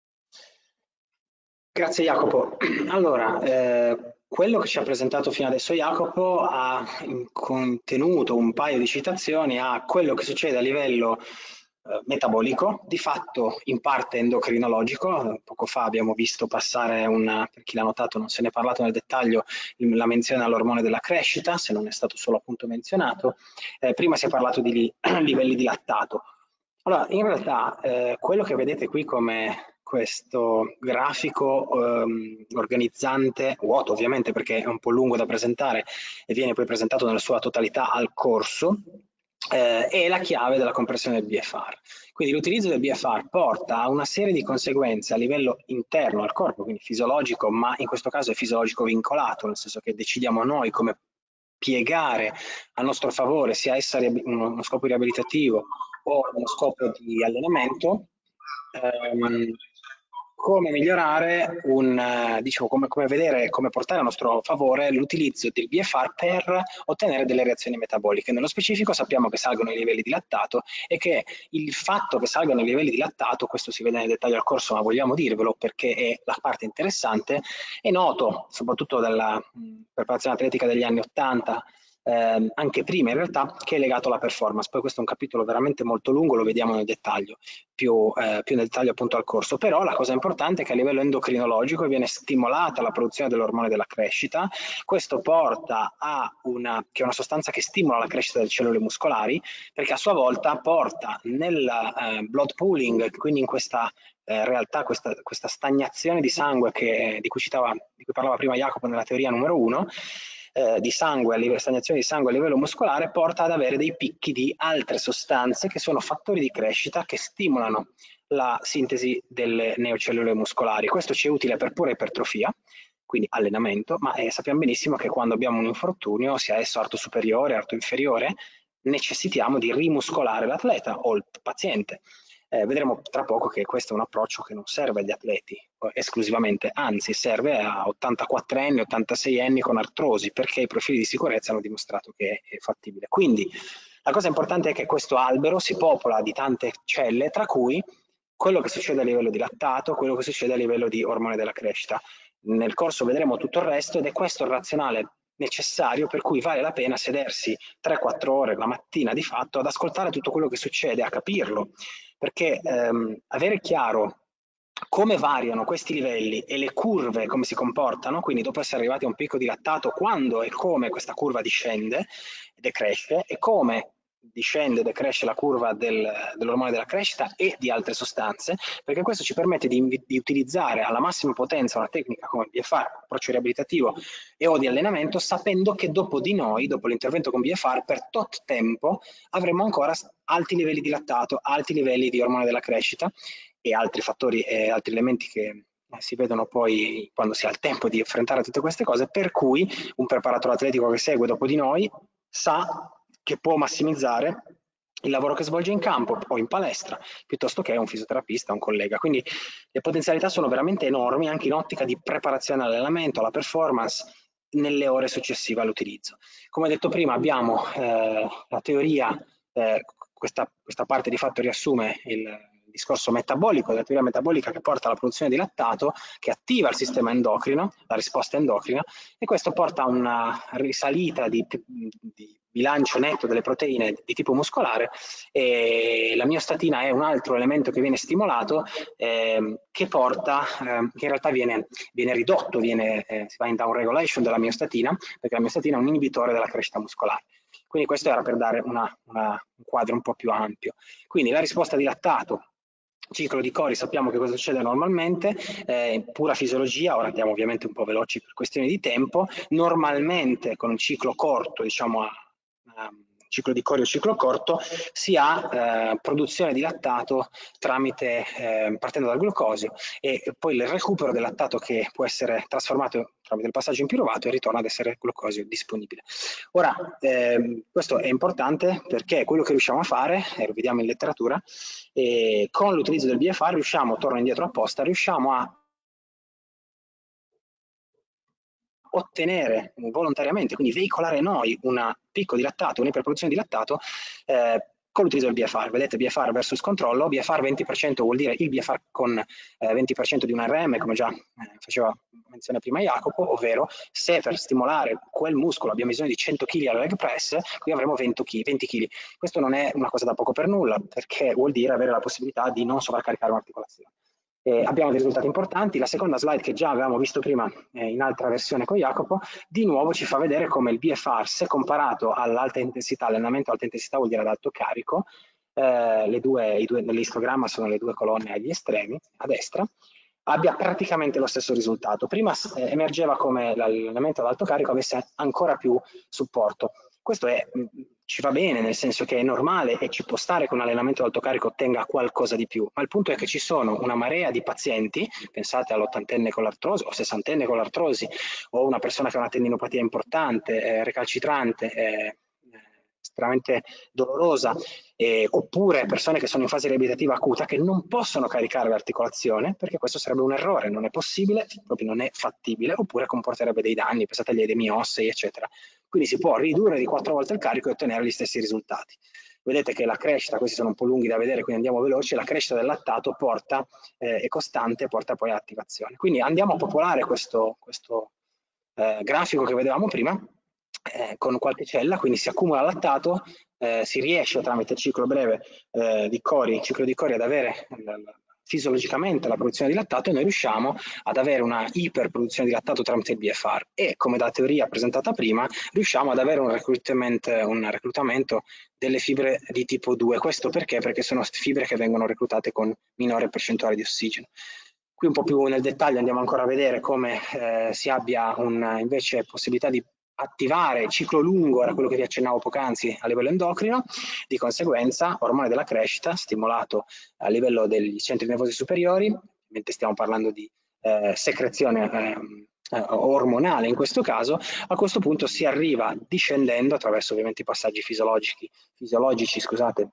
Grazie Jacopo. Allora, eh, quello che ci ha presentato fino adesso Jacopo ha contenuto un paio di citazioni a quello che succede a livello eh, metabolico, di fatto in parte endocrinologico. Poco fa abbiamo visto passare, una, per chi l'ha notato non se ne è parlato nel dettaglio, la menzione all'ormone della crescita, se non è stato solo appunto menzionato. Eh, prima si è parlato di li, livelli di lattato. Allora, in realtà eh, quello che vedete qui come questo grafico ehm, organizzante, vuoto ovviamente perché è un po' lungo da presentare e viene poi presentato nella sua totalità al corso, eh, è la chiave della compressione del B F R. Quindi l'utilizzo del B F R porta a una serie di conseguenze a livello interno al corpo, quindi fisiologico, ma in questo caso è fisiologico vincolato, nel senso che decidiamo noi come piegare a nostro favore, sia essa uno scopo riabilitativo o uno scopo di allenamento, ehm, come migliorare un, diciamo, come, come vedere, come portare a nostro favore l'utilizzo del B F R per ottenere delle reazioni metaboliche. Nello specifico sappiamo che salgono i livelli di lattato e che il fatto che salgano i livelli di lattato, questo si vede nel dettaglio al corso, ma vogliamo dirvelo perché è la parte interessante, è noto soprattutto dalla preparazione atletica degli anni ottanta, Eh, anche prima in realtà, che è legato alla performance. Poi questo è un capitolo veramente molto lungo, lo vediamo nel dettaglio, più, eh, più nel dettaglio appunto al corso, però la cosa importante è che a livello endocrinologico viene stimolata la produzione dell'ormone della crescita. Questo porta a una, che è una sostanza che stimola la crescita delle cellule muscolari, perché a sua volta porta nel eh, blood pooling, quindi in questa eh, realtà, questa, questa stagnazione di sangue che, di, cui citava, di cui parlava prima Jacopo nella teoria numero uno, Eh, di sangue, a livello, stagnazione di sangue a livello muscolare, porta ad avere dei picchi di altre sostanze che sono fattori di crescita che stimolano la sintesi delle neocellule muscolari. Questo ci è utile per pura ipertrofia, quindi allenamento, ma eh, sappiamo benissimo che quando abbiamo un infortunio, sia esso arto superiore, arto inferiore, necessitiamo di rimuscolare l'atleta o il paziente. Eh, vedremo tra poco che questo è un approccio che non serve agli atleti eh, esclusivamente, anzi serve a ottantaquattrenni, ottantaseienni con artrosi, perché i profili di sicurezza hanno dimostrato che è fattibile. Quindi la cosa importante è che questo albero si popola di tante celle, tra cui quello che succede a livello di lattato, quello che succede a livello di ormone della crescita. Nel corso vedremo tutto il resto ed è questo il razionale necessario per cui vale la pena sedersi tre quattro ore la mattina di fatto ad ascoltare tutto quello che succede, a capirlo, perché ehm, avere chiaro come variano questi livelli e le curve come si comportano, quindi dopo essere arrivati a un picco di lattato, quando e come questa curva discende e decresce e come discende e decresce la curva del, dell'ormone della crescita e di altre sostanze, perché questo ci permette di, di utilizzare alla massima potenza una tecnica come B F R, approccio riabilitativo e o di allenamento, sapendo che dopo di noi, dopo l'intervento con B F R, per tot tempo avremo ancora alti livelli di lattato, alti livelli di ormone della crescita e altri fattori e altri elementi che si vedono poi quando si ha il tempo di affrontare tutte queste cose, per cui un preparatore atletico che segue dopo di noi sa che può massimizzare il lavoro che svolge in campo o in palestra, piuttosto che un fisioterapista, un collega. Quindi le potenzialità sono veramente enormi anche in ottica di preparazione all'allenamento, alla performance, nelle ore successive all'utilizzo. Come detto prima, abbiamo eh, la teoria, eh, questa, questa parte di fatto riassume il discorso metabolico, della teoria metabolica che porta alla produzione di lattato, che attiva il sistema endocrino, la risposta endocrina, e questo porta a una risalita di, di bilancio netto delle proteine di tipo muscolare, e la miostatina è un altro elemento che viene stimolato, eh, che porta, eh, che in realtà viene, viene ridotto, viene, eh, si va in down regulation della miostatina, perché la miostatina è un inibitore della crescita muscolare. Quindi questo era per dare una, una, un quadro un po' più ampio. Quindi la risposta di lattato, ciclo di Cori, sappiamo che cosa succede normalmente, eh, pura fisiologia, ora andiamo ovviamente un po' veloci per questioni di tempo, normalmente con un ciclo corto, diciamo a, a ciclo di Cori o ciclo corto, si ha eh, produzione di lattato tramite, eh, partendo dal glucosio e poi il recupero del lattato che può essere trasformato tramite il passaggio in piruvato e ritorna ad essere glucosio disponibile. Ora, eh, questo è importante perché quello che riusciamo a fare, e lo vediamo in letteratura, eh, con l'utilizzo del B F R riusciamo, torno indietro apposta, riusciamo a ottenere volontariamente, quindi veicolare noi un picco di lattato, un'iperproduzione di lattato, eh, con l'utilizzo del B F R. Vedete B F R versus controllo, B F R venti per cento vuol dire il B F R con eh, venti per cento di un R M, come già eh, faceva menzione prima Jacopo, ovvero se per stimolare quel muscolo abbiamo bisogno di cento chili alla leg press, qui avremo venti chili. Questo non è una cosa da poco per nulla, perché vuol dire avere la possibilità di non sovraccaricare un'articolazione. Eh, abbiamo dei risultati importanti. La seconda slide, che già avevamo visto prima eh, in altra versione con Jacopo, di nuovo ci fa vedere come il B F R, se comparato all'alta intensità, allenamento ad alta intensità vuol dire ad alto carico, eh, le due, i due, nell'istogramma sono le due colonne agli estremi, a destra, abbia praticamente lo stesso risultato. Prima eh, emergeva come l'allenamento ad alto carico avesse ancora più supporto. Questo è, ci va bene, nel senso che è normale e ci può stare che un allenamento ad alto carico ottenga qualcosa di più, ma il punto è che ci sono una marea di pazienti, pensate all'ottantenne con l'artrosi o sessantenne con l'artrosi, o una persona che ha una tendinopatia importante, eh, recalcitrante, eh, estremamente dolorosa, eh, oppure persone che sono in fase riabilitativa acuta che non possono caricare l'articolazione, perché questo sarebbe un errore, non è possibile, proprio non è fattibile, oppure comporterebbe dei danni, pensate agli edemi ossei, eccetera. Quindi si può ridurre di quattro volte il carico e ottenere gli stessi risultati. Vedete che la crescita, questi sono un po' lunghi da vedere, quindi andiamo veloci, la crescita del lattato porta, eh, è costante, porta poi all'attivazione. Quindi andiamo a popolare questo, questo eh, grafico che vedevamo prima, eh, con qualche cella, quindi si accumula lattato, eh, si riesce tramite il ciclo breve eh, di Cori, ciclo di Cori ad avere eh, fisiologicamente la produzione di lattato, e noi riusciamo ad avere una iperproduzione di lattato tramite il B F R, e come da teoria presentata prima riusciamo ad avere un reclutamento, un reclutamento delle fibre di tipo due. Questo perché? Perché sono fibre che vengono reclutate con minore percentuale di ossigeno. Qui un po' più nel dettaglio andiamo ancora a vedere come eh, si abbia un, invece possibilità di attivare il ciclo lungo, era quello che vi accennavo poc'anzi, a livello endocrino. Di conseguenza ormone della crescita stimolato a livello degli centri nervosi superiori, ovviamente stiamo parlando di eh, secrezione eh, eh, ormonale in questo caso. A questo punto si arriva discendendo attraverso ovviamente i passaggi fisiologici, fisiologici scusate,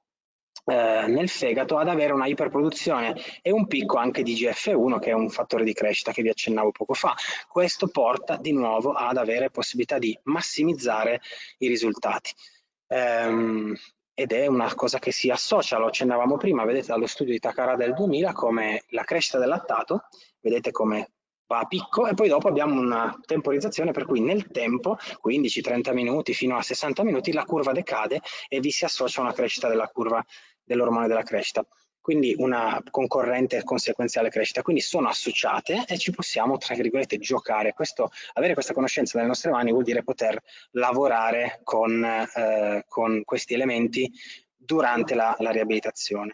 Eh, nel fegato, ad avere una iperproduzione e un picco anche di I G F uno, che è un fattore di crescita che vi accennavo poco fa. Questo porta di nuovo ad avere possibilità di massimizzare i risultati. Ehm, ed è una cosa che si associa, lo accennavamo prima, vedete dallo studio di Takara del duemila, come la crescita del lattato, vedete come va a picco, e poi dopo abbiamo una temporizzazione per cui nel tempo, quindici trenta minuti fino a sessanta minuti, la curva decade e vi si associa una crescita della curva dell'ormone della crescita, quindi una concorrente e conseguenziale crescita. Quindi sono associate e ci possiamo, tra virgolette, giocare. Questo, avere questa conoscenza nelle nostre mani vuol dire poter lavorare con, eh, con questi elementi durante la, la riabilitazione.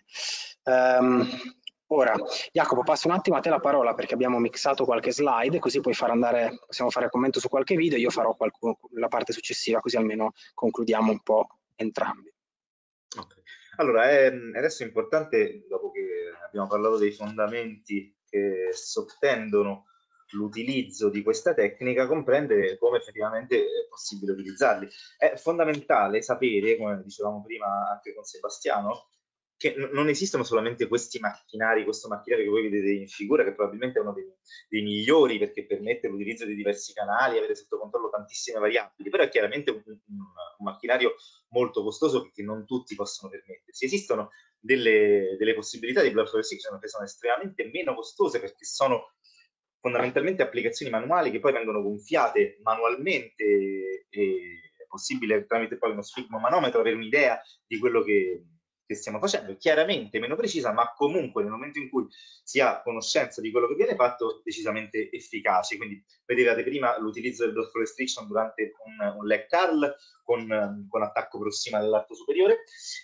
Um, ora, Jacopo, passo un attimo a te la parola, perché abbiamo mixato qualche slide, così puoi far andare, possiamo fare commento su qualche video, io farò qualcuno, la parte successiva, così almeno concludiamo un po' entrambi. Okay. Allora, è, adesso è importante, dopo che abbiamo parlato dei fondamenti che sottendono l'utilizzo di questa tecnica, comprendere come effettivamente è possibile utilizzarli. È fondamentale sapere, come dicevamo prima anche con Sebastiano, che non esistono solamente questi macchinari, questo macchinario che voi vedete in figura, che probabilmente è uno dei, dei migliori perché permette l'utilizzo di diversi canali, avere sotto controllo tantissime variabili, però è chiaramente un, un, un macchinario molto costoso che non tutti possono permettersi. Esistono delle, delle possibilità di blood flow restriction che sono estremamente meno costose, perché sono fondamentalmente applicazioni manuali che poi vengono gonfiate manualmente, e è possibile tramite poi uno sfigmomanometro avere un'idea di quello che che stiamo facendo, chiaramente meno precisa, ma comunque nel momento in cui si ha conoscenza di quello che viene fatto, decisamente efficaci. Quindi vedevate prima l'utilizzo del blood flow restriction durante un, un leg curl con, con attacco prossimale all'arto superiore,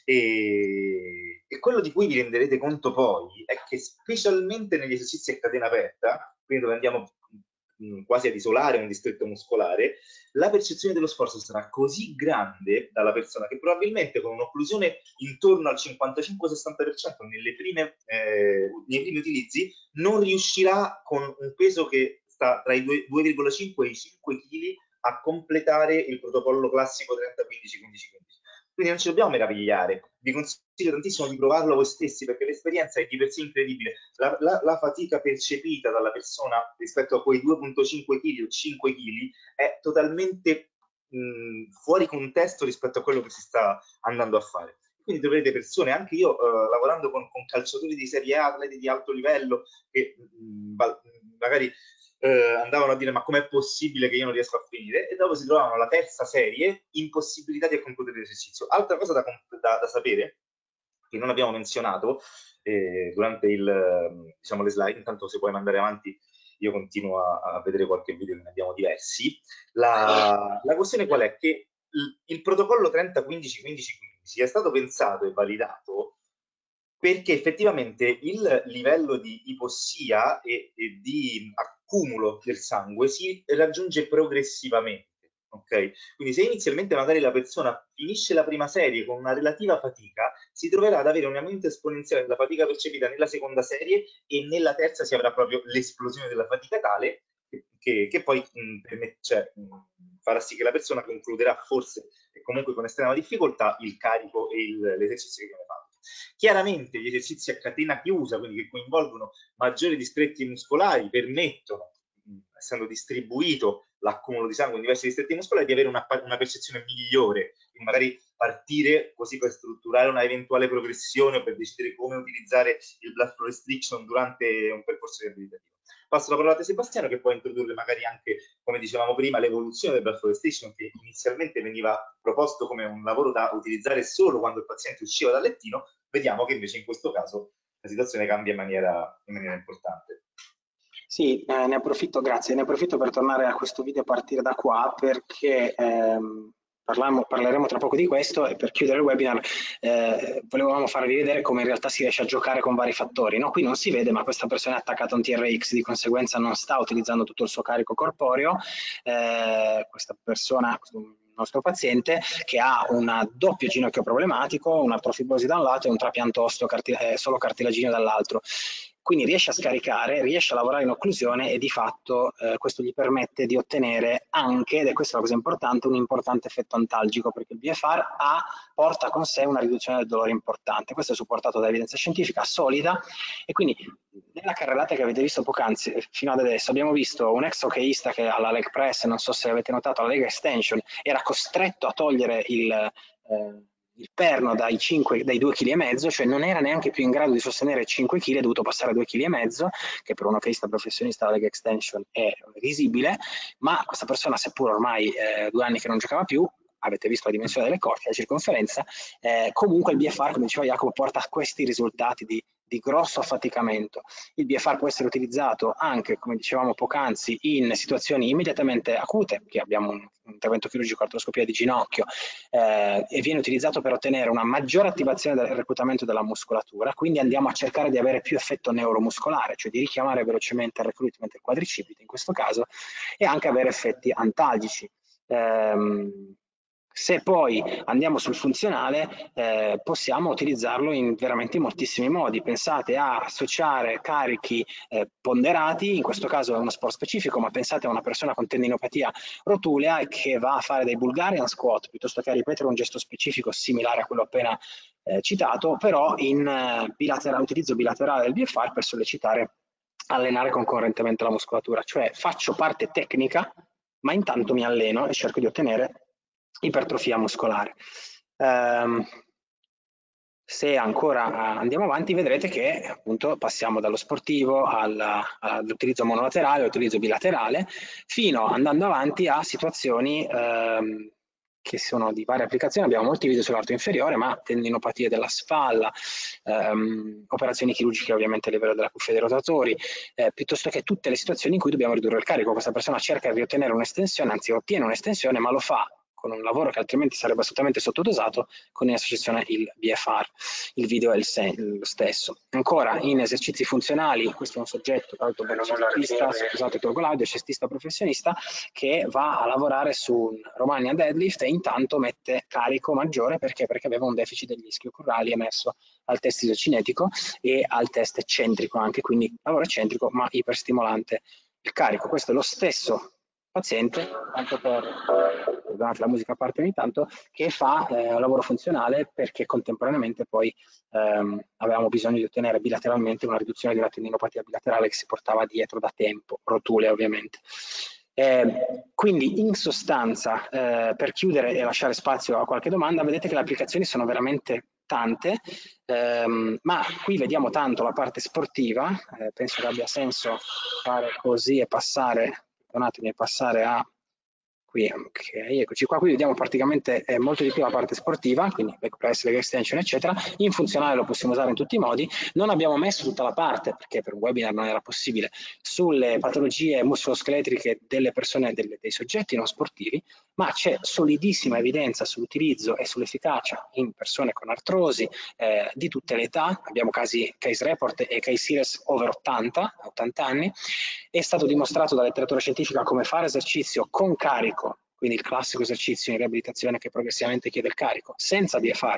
e, e quello di cui vi renderete conto poi è che specialmente negli esercizi a catena aperta, quindi dove andiamo quasi ad isolare un distretto muscolare, la percezione dello sforzo sarà così grande dalla persona che probabilmente con un'occlusione intorno al cinquantacinque sessanta per cento nelle prime, eh, nei primi utilizzi non riuscirà con un peso che sta tra i due virgola cinque e i cinque chili a completare il protocollo classico trenta quindici quindici quindici. Quindi non ci dobbiamo meravigliare, vi consiglio tantissimo di provarlo voi stessi, perché l'esperienza è di per sé incredibile. La, la, la fatica percepita dalla persona rispetto a quei due virgola cinque chili o cinque chili è totalmente mh, fuori contesto rispetto a quello che si sta andando a fare. quindi troverete persone, anche io eh, lavorando con, con calciatori di Serie A, atleti di alto livello, che mh, magari eh, andavano a dire ma com'è possibile che io non riesco a finire, e dopo si trovavano alla terza serie impossibilitati a concludere l'esercizio. Altra cosa da, da, da sapere, che non abbiamo menzionato eh, durante il, diciamo, le slide, intanto se puoi mandare avanti io continuo a, a vedere qualche video, che ne abbiamo diversi. La, la questione qual è? Che il, il protocollo trenta quindici quindici quindici è stato pensato e validato perché effettivamente il livello di ipossia e, e di accumulo del sangue si raggiunge progressivamente. Okay? Quindi se inizialmente magari la persona finisce la prima serie con una relativa fatica, si troverà ad avere un aumento esponenziale della fatica percepita nella seconda serie, e nella terza si avrà proprio l'esplosione della fatica tale che, che, che poi mh, permette, cioè, mh, farà sì che la persona concluderà forse e comunque con estrema difficoltà il carico e l'esercizio che viene fatto. Chiaramente gli esercizi a catena chiusa, quindi che coinvolgono maggiori distretti muscolari, permettono, essendo distribuito l'accumulo di sangue in diversi distretti muscolari, di avere una, una percezione migliore, quindi magari partire così per strutturare una eventuale progressione o per decidere come utilizzare il blood flow restriction durante un percorso riabilitativo. Passo la parola a te, Sebastiano, che può introdurre magari anche, come dicevamo prima, l'evoluzione del blood flow restriction, che inizialmente veniva proposto come un lavoro da utilizzare solo quando il paziente usciva dal lettino. Vediamo che invece in questo caso la situazione cambia in maniera, in maniera importante. Sì, eh, ne approfitto, grazie, ne approfitto per tornare a questo video a partire da qua, perché ehm, parliamo, parleremo tra poco di questo, e per chiudere il webinar eh, volevamo farvi vedere come in realtà si riesce a giocare con vari fattori, no? Qui non si vede, ma questa persona è attaccata a un T R X, di conseguenza non sta utilizzando tutto il suo carico corporeo. Eh, questa persona, questo nostro paziente, che ha un doppio ginocchio problematico, una trofibrosi da un lato e un trapianto osteo cartil- eh, solo cartilagineo dall'altro. Quindi riesce a scaricare, riesce a lavorare in occlusione, e di fatto eh, questo gli permette di ottenere anche, ed è questa la cosa importante, un importante effetto antalgico, perché il B F R ha, porta con sé una riduzione del dolore importante. Questo è supportato da evidenza scientifica solida, e quindi nella carrellata che avete visto poc'anzi, fino ad adesso, abbiamo visto un ex hockeyista che alla leg press, non so se avete notato, alla leg extension, era costretto a togliere il... Eh, il perno dai, cinque, dai due virgola cinque chili, cioè non era neanche più in grado di sostenere cinque chili, è dovuto passare a due virgola cinque chili, che per un hockeyista professionista la leg extension è risibile, ma questa persona, seppur ormai eh, due anni che non giocava più, avete visto la dimensione delle cosce, la circonferenza, eh, comunque il B F R, come diceva Jacopo, porta a questi risultati di, di grosso affaticamento. Il B F R può essere utilizzato anche, come dicevamo poc'anzi, in situazioni immediatamente acute, che abbiamo un, un intervento chirurgico, artroscopia di ginocchio, eh, e viene utilizzato per ottenere una maggiore attivazione del reclutamento della muscolatura, quindi andiamo a cercare di avere più effetto neuromuscolare, cioè di richiamare velocemente il recruitment del quadricipite in questo caso, e anche avere effetti antalgici. Um, se poi andiamo sul funzionale, eh, possiamo utilizzarlo in veramente in moltissimi modi. Pensate a associare carichi eh, ponderati, in questo caso è uno sport specifico, ma pensate a una persona con tendinopatia rotulea che va a fare dei Bulgarian squat, piuttosto che a ripetere un gesto specifico similare a quello appena eh, citato, però in eh, bilaterale, utilizzo bilaterale del B F R per sollecitare, allenare concorrentemente la muscolatura, cioè faccio parte tecnica, ma intanto mi alleno e cerco di ottenere ipertrofia muscolare. Um, se ancora andiamo avanti, vedrete che appunto passiamo dallo sportivo all'utilizzo monolaterale, all'utilizzo bilaterale, fino andando avanti a situazioni um, che sono di varie applicazioni. Abbiamo molti video sull'arto inferiore, ma tendinopatie della spalla, um, operazioni chirurgiche ovviamente a livello della cuffia dei rotatori, eh, piuttosto che tutte le situazioni in cui dobbiamo ridurre il carico. Questa persona cerca di ottenere un'estensione, anzi ottiene un'estensione, ma lo fa con un lavoro che altrimenti sarebbe assolutamente sottodosato, con in associazione il B F R. Il video è il lo stesso. Ancora, in esercizi funzionali, questo è un soggetto, tra l'altro cestista, scusate, tolgo l'audio, cestista professionista, che va a lavorare su un Romanian deadlift e intanto mette carico maggiore, perché? Perché aveva un deficit degli ischio-currali emerso al test isocinetico e al test eccentrico anche, quindi lavoro eccentrico ma iperstimolante il carico. Questo è lo stesso paziente, anche per, perdonate la musica a parte ogni tanto, che fa eh, un lavoro funzionale, perché contemporaneamente poi ehm, avevamo bisogno di ottenere bilateralmente una riduzione della tendinopatia bilaterale che si portava dietro da tempo, rotule ovviamente. Eh, quindi in sostanza, eh, per chiudere e lasciare spazio a qualche domanda, vedete che le applicazioni sono veramente importante, ehm, ma qui vediamo tanto la parte sportiva, eh, penso che abbia senso fare così e passare, perdonatemi, e passare a qui, ok, eccoci qua, qui vediamo praticamente eh, molto di più la parte sportiva, quindi back press, leg extension, eccetera. In funzionale lo possiamo usare in tutti i modi. Non abbiamo messo tutta la parte, perché per un webinar non era possibile, sulle patologie muscoloscheletriche delle persone, delle, dei soggetti non sportivi, ma c'è solidissima evidenza sull'utilizzo e sull'efficacia in persone con artrosi eh, di tutte le età. Abbiamo casi, case report e case series over ottanta, ottanta anni. È stato dimostrato dalla letteratura scientifica come fare esercizio con carico, quindi il classico esercizio in riabilitazione che progressivamente chiede il carico, senza B F R,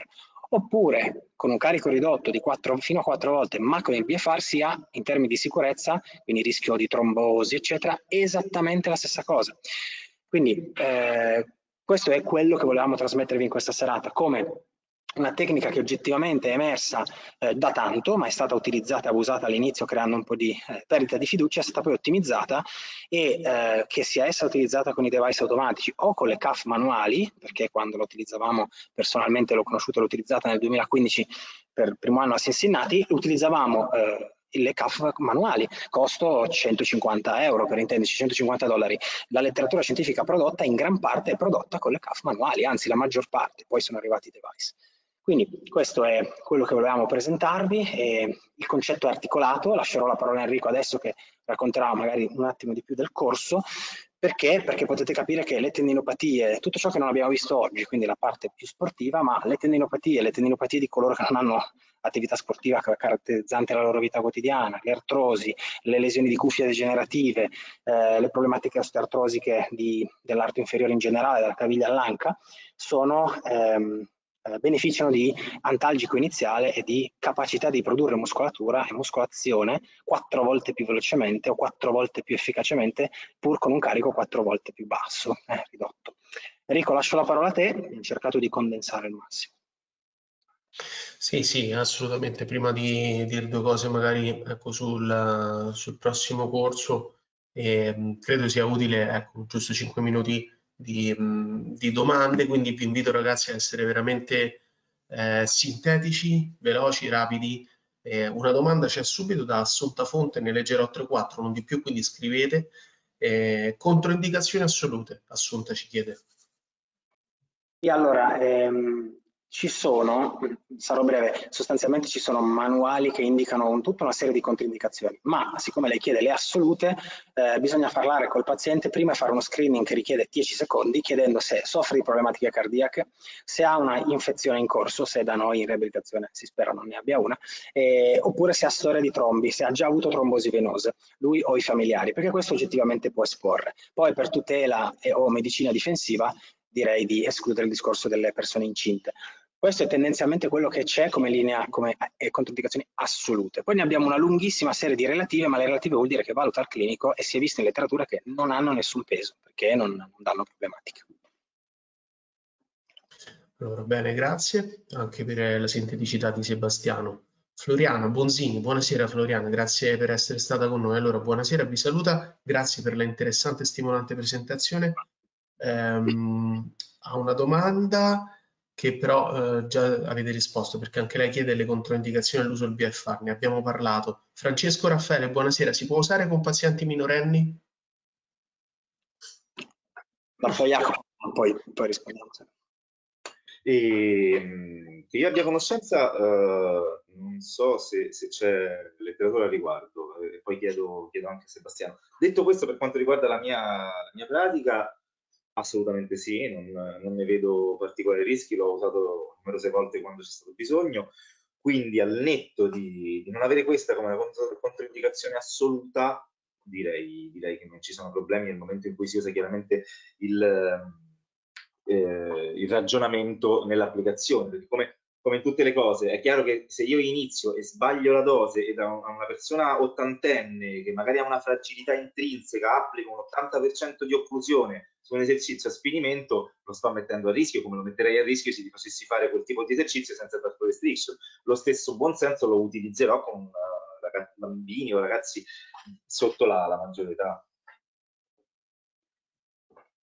oppure con un carico ridotto di quattro, fino a quattro volte, ma con il B F R si ha, in termini di sicurezza, quindi rischio di trombosi, eccetera, esattamente la stessa cosa. Quindi eh, questo è quello che volevamo trasmettervi in questa serata, come una tecnica che oggettivamente è emersa eh, da tanto, ma è stata utilizzata e abusata all'inizio creando un po' di eh, perdita di fiducia, è stata poi ottimizzata e eh, che sia essa utilizzata con i device automatici o con le C A F manuali, perché quando lo utilizzavamo personalmente, l'ho conosciuta e l'ho utilizzata nel duemilaquindici per il primo anno a Cincinnati, utilizzavamo eh, le C A F manuali, costo centocinquanta euro per intenderci, centocinquanta dollari. La letteratura scientifica prodotta in gran parte è prodotta con le C A F manuali, anzi la maggior parte, poi sono arrivati i device. Quindi questo è quello che volevamo presentarvi, e il concetto è articolato, lascerò la parola a Enrico adesso che racconterà magari un attimo di più del corso. Perché? Perché potete capire che le tendinopatie, tutto ciò che non abbiamo visto oggi, quindi la parte più sportiva, ma le tendinopatie, le tendinopatie di coloro che non hanno attività sportiva caratterizzante la loro vita quotidiana, le artrosi, le lesioni di cuffie degenerative, eh, le problematiche osteoartrosiche dell'arto inferiore in generale, dalla caviglia all'anca, sono... Ehm, beneficiano di antalgico iniziale e di capacità di produrre muscolatura e muscolazione quattro volte più velocemente o quattro volte più efficacemente, pur con un carico quattro volte più basso, eh, ridotto. Enrico, lascio la parola a te, ho cercato di condensare il massimo. Sì, sì, assolutamente. Prima di dire due cose magari ecco, sul, sul prossimo corso, eh, credo sia utile, ecco, giusto cinque minuti di, mh, di domande, quindi vi invito ragazzi a essere veramente eh, sintetici, veloci, rapidi. Eh, una domanda c'è subito da Assunta Fonte, ne leggerò tre quattro, non di più, quindi scrivete. Eh, controindicazioni assolute, Assunta ci chiede. E allora, ehm, ci sono, sarò breve, sostanzialmente ci sono manuali che indicano un, tutta una serie di controindicazioni, ma siccome lei chiede le assolute, eh, bisogna parlare col paziente, prima fare uno screening che richiede dieci secondi, chiedendo se soffre di problematiche cardiache, se ha una infezione in corso, se da noi in riabilitazione si spera non ne abbia una, eh, oppure se ha storia di trombi, se ha già avuto trombosi venose, lui o i familiari, perché questo oggettivamente può esporre. Poi per tutela e, o medicina difensiva direi di escludere il discorso delle persone incinte. Questo è tendenzialmente quello che c'è come linea, come eh, controindicazioni assolute. Poi ne abbiamo una lunghissima serie di relative, ma le relative vuol dire che valuta il clinico e si è visto in letteratura che non hanno nessun peso, perché non, non danno problematiche. Allora, bene, grazie anche per la sinteticità di Sebastiano. Floriana Bonzini, buonasera Floriana, grazie per essere stata con noi. Allora, buonasera, vi saluta, grazie per la interessante e stimolante presentazione. Ehm, ha una domanda che però eh, già avete risposto, perché anche lei chiede le controindicazioni all'uso del B F R, ne abbiamo parlato. Francesco Raffaele, buonasera, si può usare con pazienti minorenni? La poi Jacopo, poi, poi rispondiamo. E, che io abbia conoscenza, eh, non so se, se c'è letteratura al riguardo, e poi chiedo, chiedo anche a Sebastiano. Detto questo, per quanto riguarda la mia, la mia pratica, assolutamente sì, non, non ne vedo particolari rischi, l'ho usato numerose volte quando c'è stato bisogno, quindi al netto di, di non avere questa come una contro, controindicazione assoluta, direi, direi che non ci sono problemi nel momento in cui si usa chiaramente il... Eh, il ragionamento nell'applicazione, perché come, come in tutte le cose è chiaro che se io inizio e sbaglio la dose e da una persona ottantenne che magari ha una fragilità intrinseca applico un ottanta per cento di occlusione su un esercizio a sfinimento, lo sto mettendo a rischio, come lo metterei a rischio se ti facessi fare quel tipo di esercizio senza target restriction. Lo stesso buonsenso lo utilizzerò con uh, bambini o ragazzi sotto la, la maggiore età.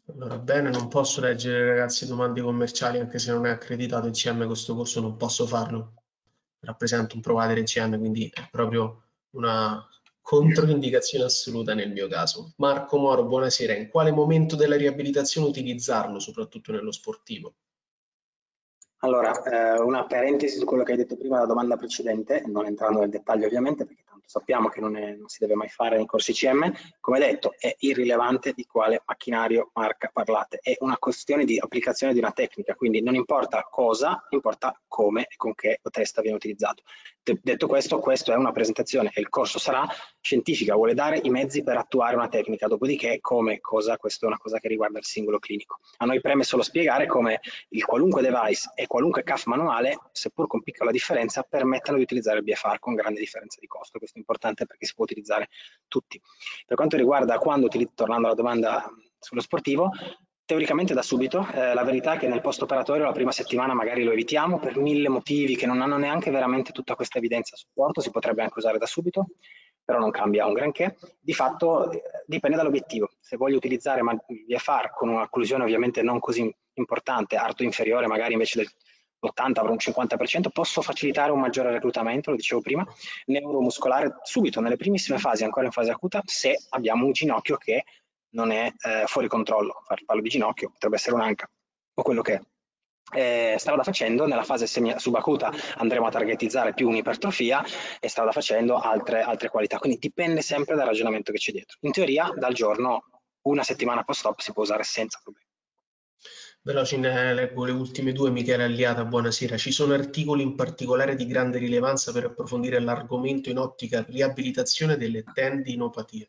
Allora, bene, non posso leggere, ragazzi, domande commerciali anche se non è accreditato I C M, questo corso non posso farlo. Rappresento un provider I C M, quindi è proprio una controindicazione assoluta nel mio caso. Marco Moro, buonasera. In quale momento della riabilitazione utilizzarlo, soprattutto nello sportivo? Allora, eh, una parentesi su quello che hai detto prima, la domanda precedente, non entrando nel dettaglio ovviamente, perché tanto sappiamo che non, è, non si deve mai fare nei corsi I C M, come detto è irrilevante di quale macchinario, marca parlate, è una questione di applicazione di una tecnica, quindi non importa cosa, importa come e con che testa viene utilizzato. Detto questo, questa è una presentazione e il corso sarà scientifica, vuole dare i mezzi per attuare una tecnica, dopodiché come cosa, questa è una cosa che riguarda il singolo clinico. A noi preme solo spiegare come il qualunque device e qualunque C A F manuale, seppur con piccola differenza, permettano di utilizzare il B F R con grande differenza di costo. Questo è importante perché si può utilizzare tutti. Per quanto riguarda quando utilizzo, tornando alla domanda sullo sportivo, teoricamente da subito, eh, la verità è che nel post operatorio la prima settimana magari lo evitiamo per mille motivi che non hanno neanche veramente tutta questa evidenza a supporto, si potrebbe anche usare da subito, però non cambia un granché. Di fatto eh, dipende dall'obiettivo. Se voglio utilizzare il B F R con un'occlusione ovviamente non così importante, arto inferiore magari invece dell'ottanta avrò un cinquanta per cento, posso facilitare un maggiore reclutamento, lo dicevo prima, neuromuscolare subito nelle primissime fasi, ancora in fase acuta, se abbiamo un ginocchio che non è eh, fuori controllo. Parlo di ginocchio, potrebbe essere un'anca o quello che è. Eh, strada facendo, nella fase subacuta andremo a targetizzare più un'ipertrofia e strada facendo altre, altre qualità. Quindi dipende sempre dal ragionamento che c'è dietro. In teoria, dal giorno, una settimana post-op si può usare senza problemi. Veloci, ne leggo le ultime due. Michele Alliata, buonasera. Ci sono articoli in particolare di grande rilevanza per approfondire l'argomento in ottica riabilitazione delle tendinopatie?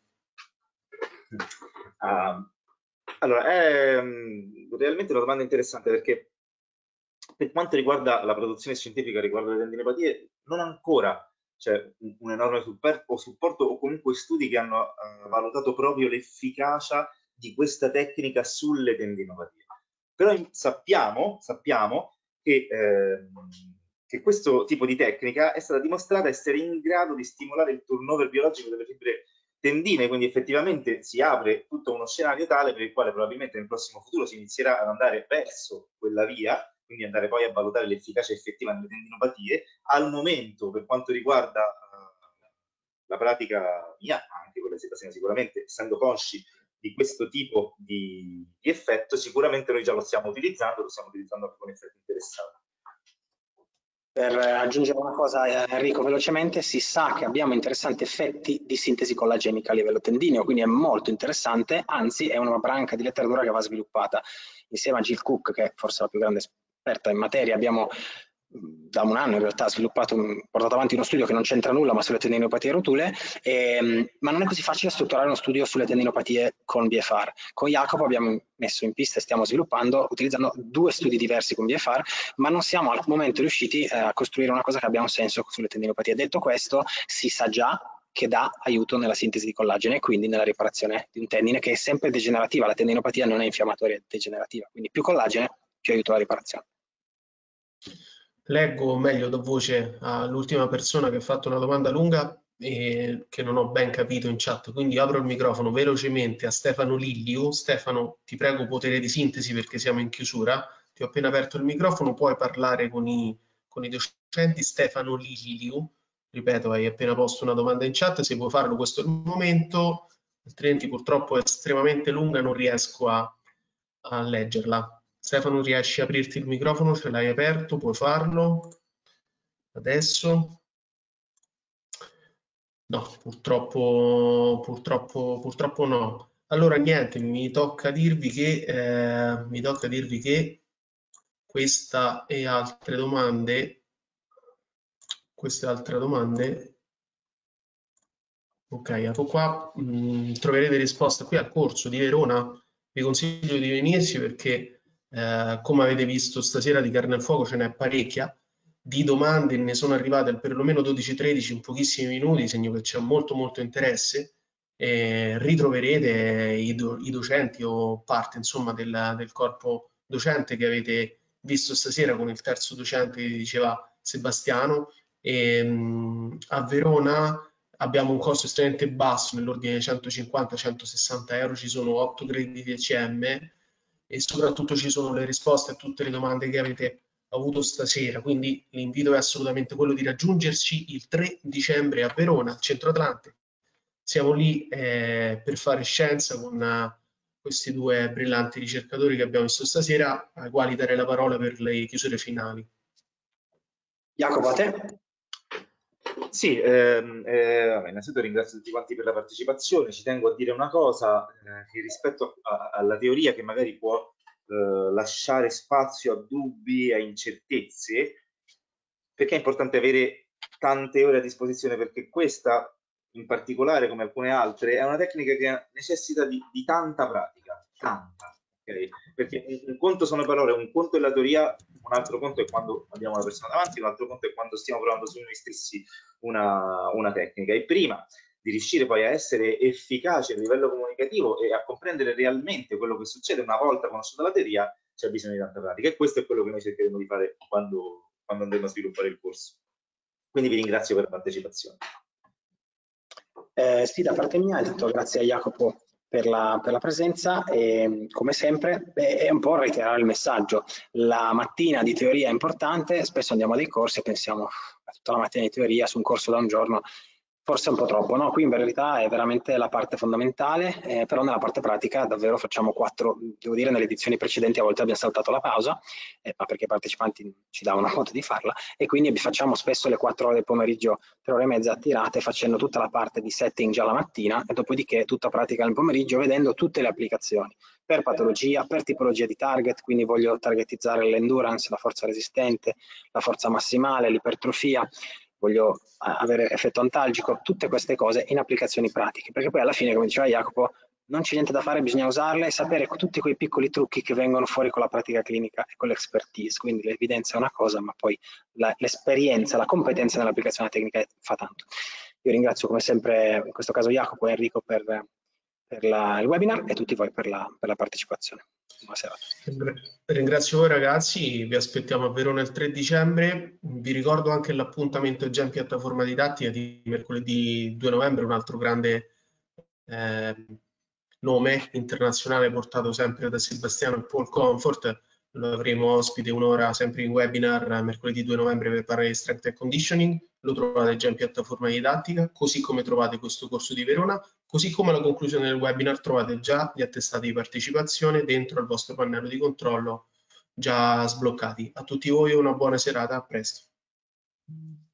Uh, allora, è um, realmente una domanda interessante perché per quanto riguarda la produzione scientifica riguardo le tendinopatie, non ancora c'è un, un enorme supporto, supporto o comunque studi che hanno uh, valutato proprio l'efficacia di questa tecnica sulle tendinopatie. Però sappiamo, sappiamo che, eh, che questo tipo di tecnica è stata dimostrata essere in grado di stimolare il turnover biologico delle fibre tendine, quindi effettivamente si apre tutto uno scenario tale per il quale probabilmente nel prossimo futuro si inizierà ad andare verso quella via, quindi andare poi a valutare l'efficacia effettiva nelle tendinopatie. Al momento, per quanto riguarda uh, la pratica mia, anche quella di Sebastiano sicuramente, essendo consci di questo tipo di, di effetto, sicuramente noi già lo stiamo utilizzando, lo stiamo utilizzando anche con effetti interessanti. Per aggiungere una cosa, Enrico, velocemente, si sa che abbiamo interessanti effetti di sintesi collagenica a livello tendineo, quindi è molto interessante, anzi è una branca di letteratura che va sviluppata insieme a Jill Cook, che è forse la più grande esperta in materia. Abbiamo da un anno in realtà sviluppato, portato avanti uno studio che non c'entra nulla ma sulle tendinopatie rotule, e, ma non è così facile strutturare uno studio sulle tendinopatie con B F R. Con Jacopo abbiamo messo in pista e stiamo sviluppando, utilizzando due studi diversi con B F R, ma non siamo al momento riusciti eh, a costruire una cosa che abbia un senso sulle tendinopatie. Detto questo, si sa già che dà aiuto nella sintesi di collagene e quindi nella riparazione di un tendine che è sempre degenerativa. La tendinopatia non è infiammatoria, è degenerativa, quindi più collagene, più aiuto alla riparazione. Leggo, o meglio do voce all'ultima persona che ha fatto una domanda lunga e che non ho ben capito in chat, quindi apro il microfono velocemente a Stefano Lilliu. Stefano, ti prego potere di sintesi perché siamo in chiusura. Ti ho appena aperto il microfono, puoi parlare con i, con i docenti. Stefano Lilliu, ripeto, hai appena posto una domanda in chat, se vuoi farlo questo è il momento, altrimenti purtroppo è estremamente lunga e non riesco a, a leggerla. Stefano, riesci a aprirti il microfono? Ce l'hai aperto? Puoi farlo? Adesso? No, purtroppo, purtroppo, purtroppo no. Allora niente, mi tocca dirvi che, eh, mi tocca dirvi che questa e altre domande, queste altre domande, ok, ecco qua, mh, troverete risposte qui al corso di Verona. Vi consiglio di venirci perché, eh, come avete visto stasera di carne al fuoco ce n'è parecchia. Di domande ne sono arrivate perlomeno dodici tredici in pochissimi minuti, segno che c'è molto molto interesse. E ritroverete i, do, i docenti o parte insomma del, del corpo docente che avete visto stasera con il terzo docente che diceva Sebastiano. E, mh, a Verona abbiamo un costo estremamente basso, nell'ordine di centocinquanta centosessanta euro, ci sono otto crediti E C M, e soprattutto ci sono le risposte a tutte le domande che avete avuto stasera, quindi l'invito è assolutamente quello di raggiungerci il tre dicembre a Verona, al Centro Atlante. Siamo lì eh, per fare scienza con uh, questi due brillanti ricercatori che abbiamo visto stasera, ai quali dare la parola per le chiusure finali. Jacopo, a te? Sì, ehm, eh, innanzitutto ringrazio tutti quanti per la partecipazione. Ci tengo a dire una cosa, eh, che rispetto a, alla teoria che magari può eh, lasciare spazio a dubbi, a incertezze, perché è importante avere tante ore a disposizione, perché questa in particolare, come alcune altre, è una tecnica che necessita di, di tanta pratica, tanta, okay? Perché un, un conto sono parole, un conto è la teoria, un altro conto è quando abbiamo la persona davanti, un altro conto è quando stiamo provando su noi stessi una, una tecnica. E prima di riuscire poi a essere efficaci a livello comunicativo e a comprendere realmente quello che succede una volta conosciuta la teoria, c'è bisogno di tanta pratica, e questo è quello che noi cercheremo di fare quando, quando andremo a sviluppare il corso. Quindi vi ringrazio per la partecipazione. Eh, sì, da parte mia, intanto grazie a Jacopo per la, per la presenza e come sempre beh, è un po' reiterare il messaggio. La mattina di teoria è importante, spesso andiamo a dei corsi e pensiamo tutta la mattina di teoria su un corso da un giorno, forse è un po' troppo, no? Qui in verità è veramente la parte fondamentale, eh, però nella parte pratica davvero facciamo quattro, devo dire nelle edizioni precedenti a volte abbiamo saltato la pausa, eh, ma perché i partecipanti ci davano modo di farla, e quindi facciamo spesso le quattro ore del pomeriggio, tre ore e mezza attirate, facendo tutta la parte di setting già la mattina e dopodiché tutta pratica nel pomeriggio, vedendo tutte le applicazioni per patologia, per tipologia di target, quindi voglio targetizzare l'endurance, la forza resistente, la forza massimale, l'ipertrofia, voglio avere effetto antalgico, tutte queste cose in applicazioni pratiche, perché poi alla fine, come diceva Jacopo, non c'è niente da fare, bisogna usarle e sapere tutti quei piccoli trucchi che vengono fuori con la pratica clinica e con l'expertise. Quindi l'evidenza è una cosa, ma poi l'esperienza, la competenza nell'applicazione tecnica fa tanto. Io ringrazio come sempre in questo caso Jacopo e Enrico per, per la, il webinar e tutti voi per la, per la partecipazione. Buonasera a tutti. Ringrazio voi ragazzi, vi aspettiamo a Verona il tre dicembre, vi ricordo anche l'appuntamento già in piattaforma didattica di mercoledì due novembre, un altro grande eh, nome internazionale portato sempre da Sebastiano e Paul Comfort. Lo avremo ospite un'ora sempre in webinar mercoledì due novembre per parlare di strength and conditioning. Lo trovate già in piattaforma didattica, così come trovate questo corso di Verona, così come alla conclusione del webinar trovate già gli attestati di partecipazione dentro al vostro pannello di controllo già sbloccati. A tutti voi una buona serata, a presto.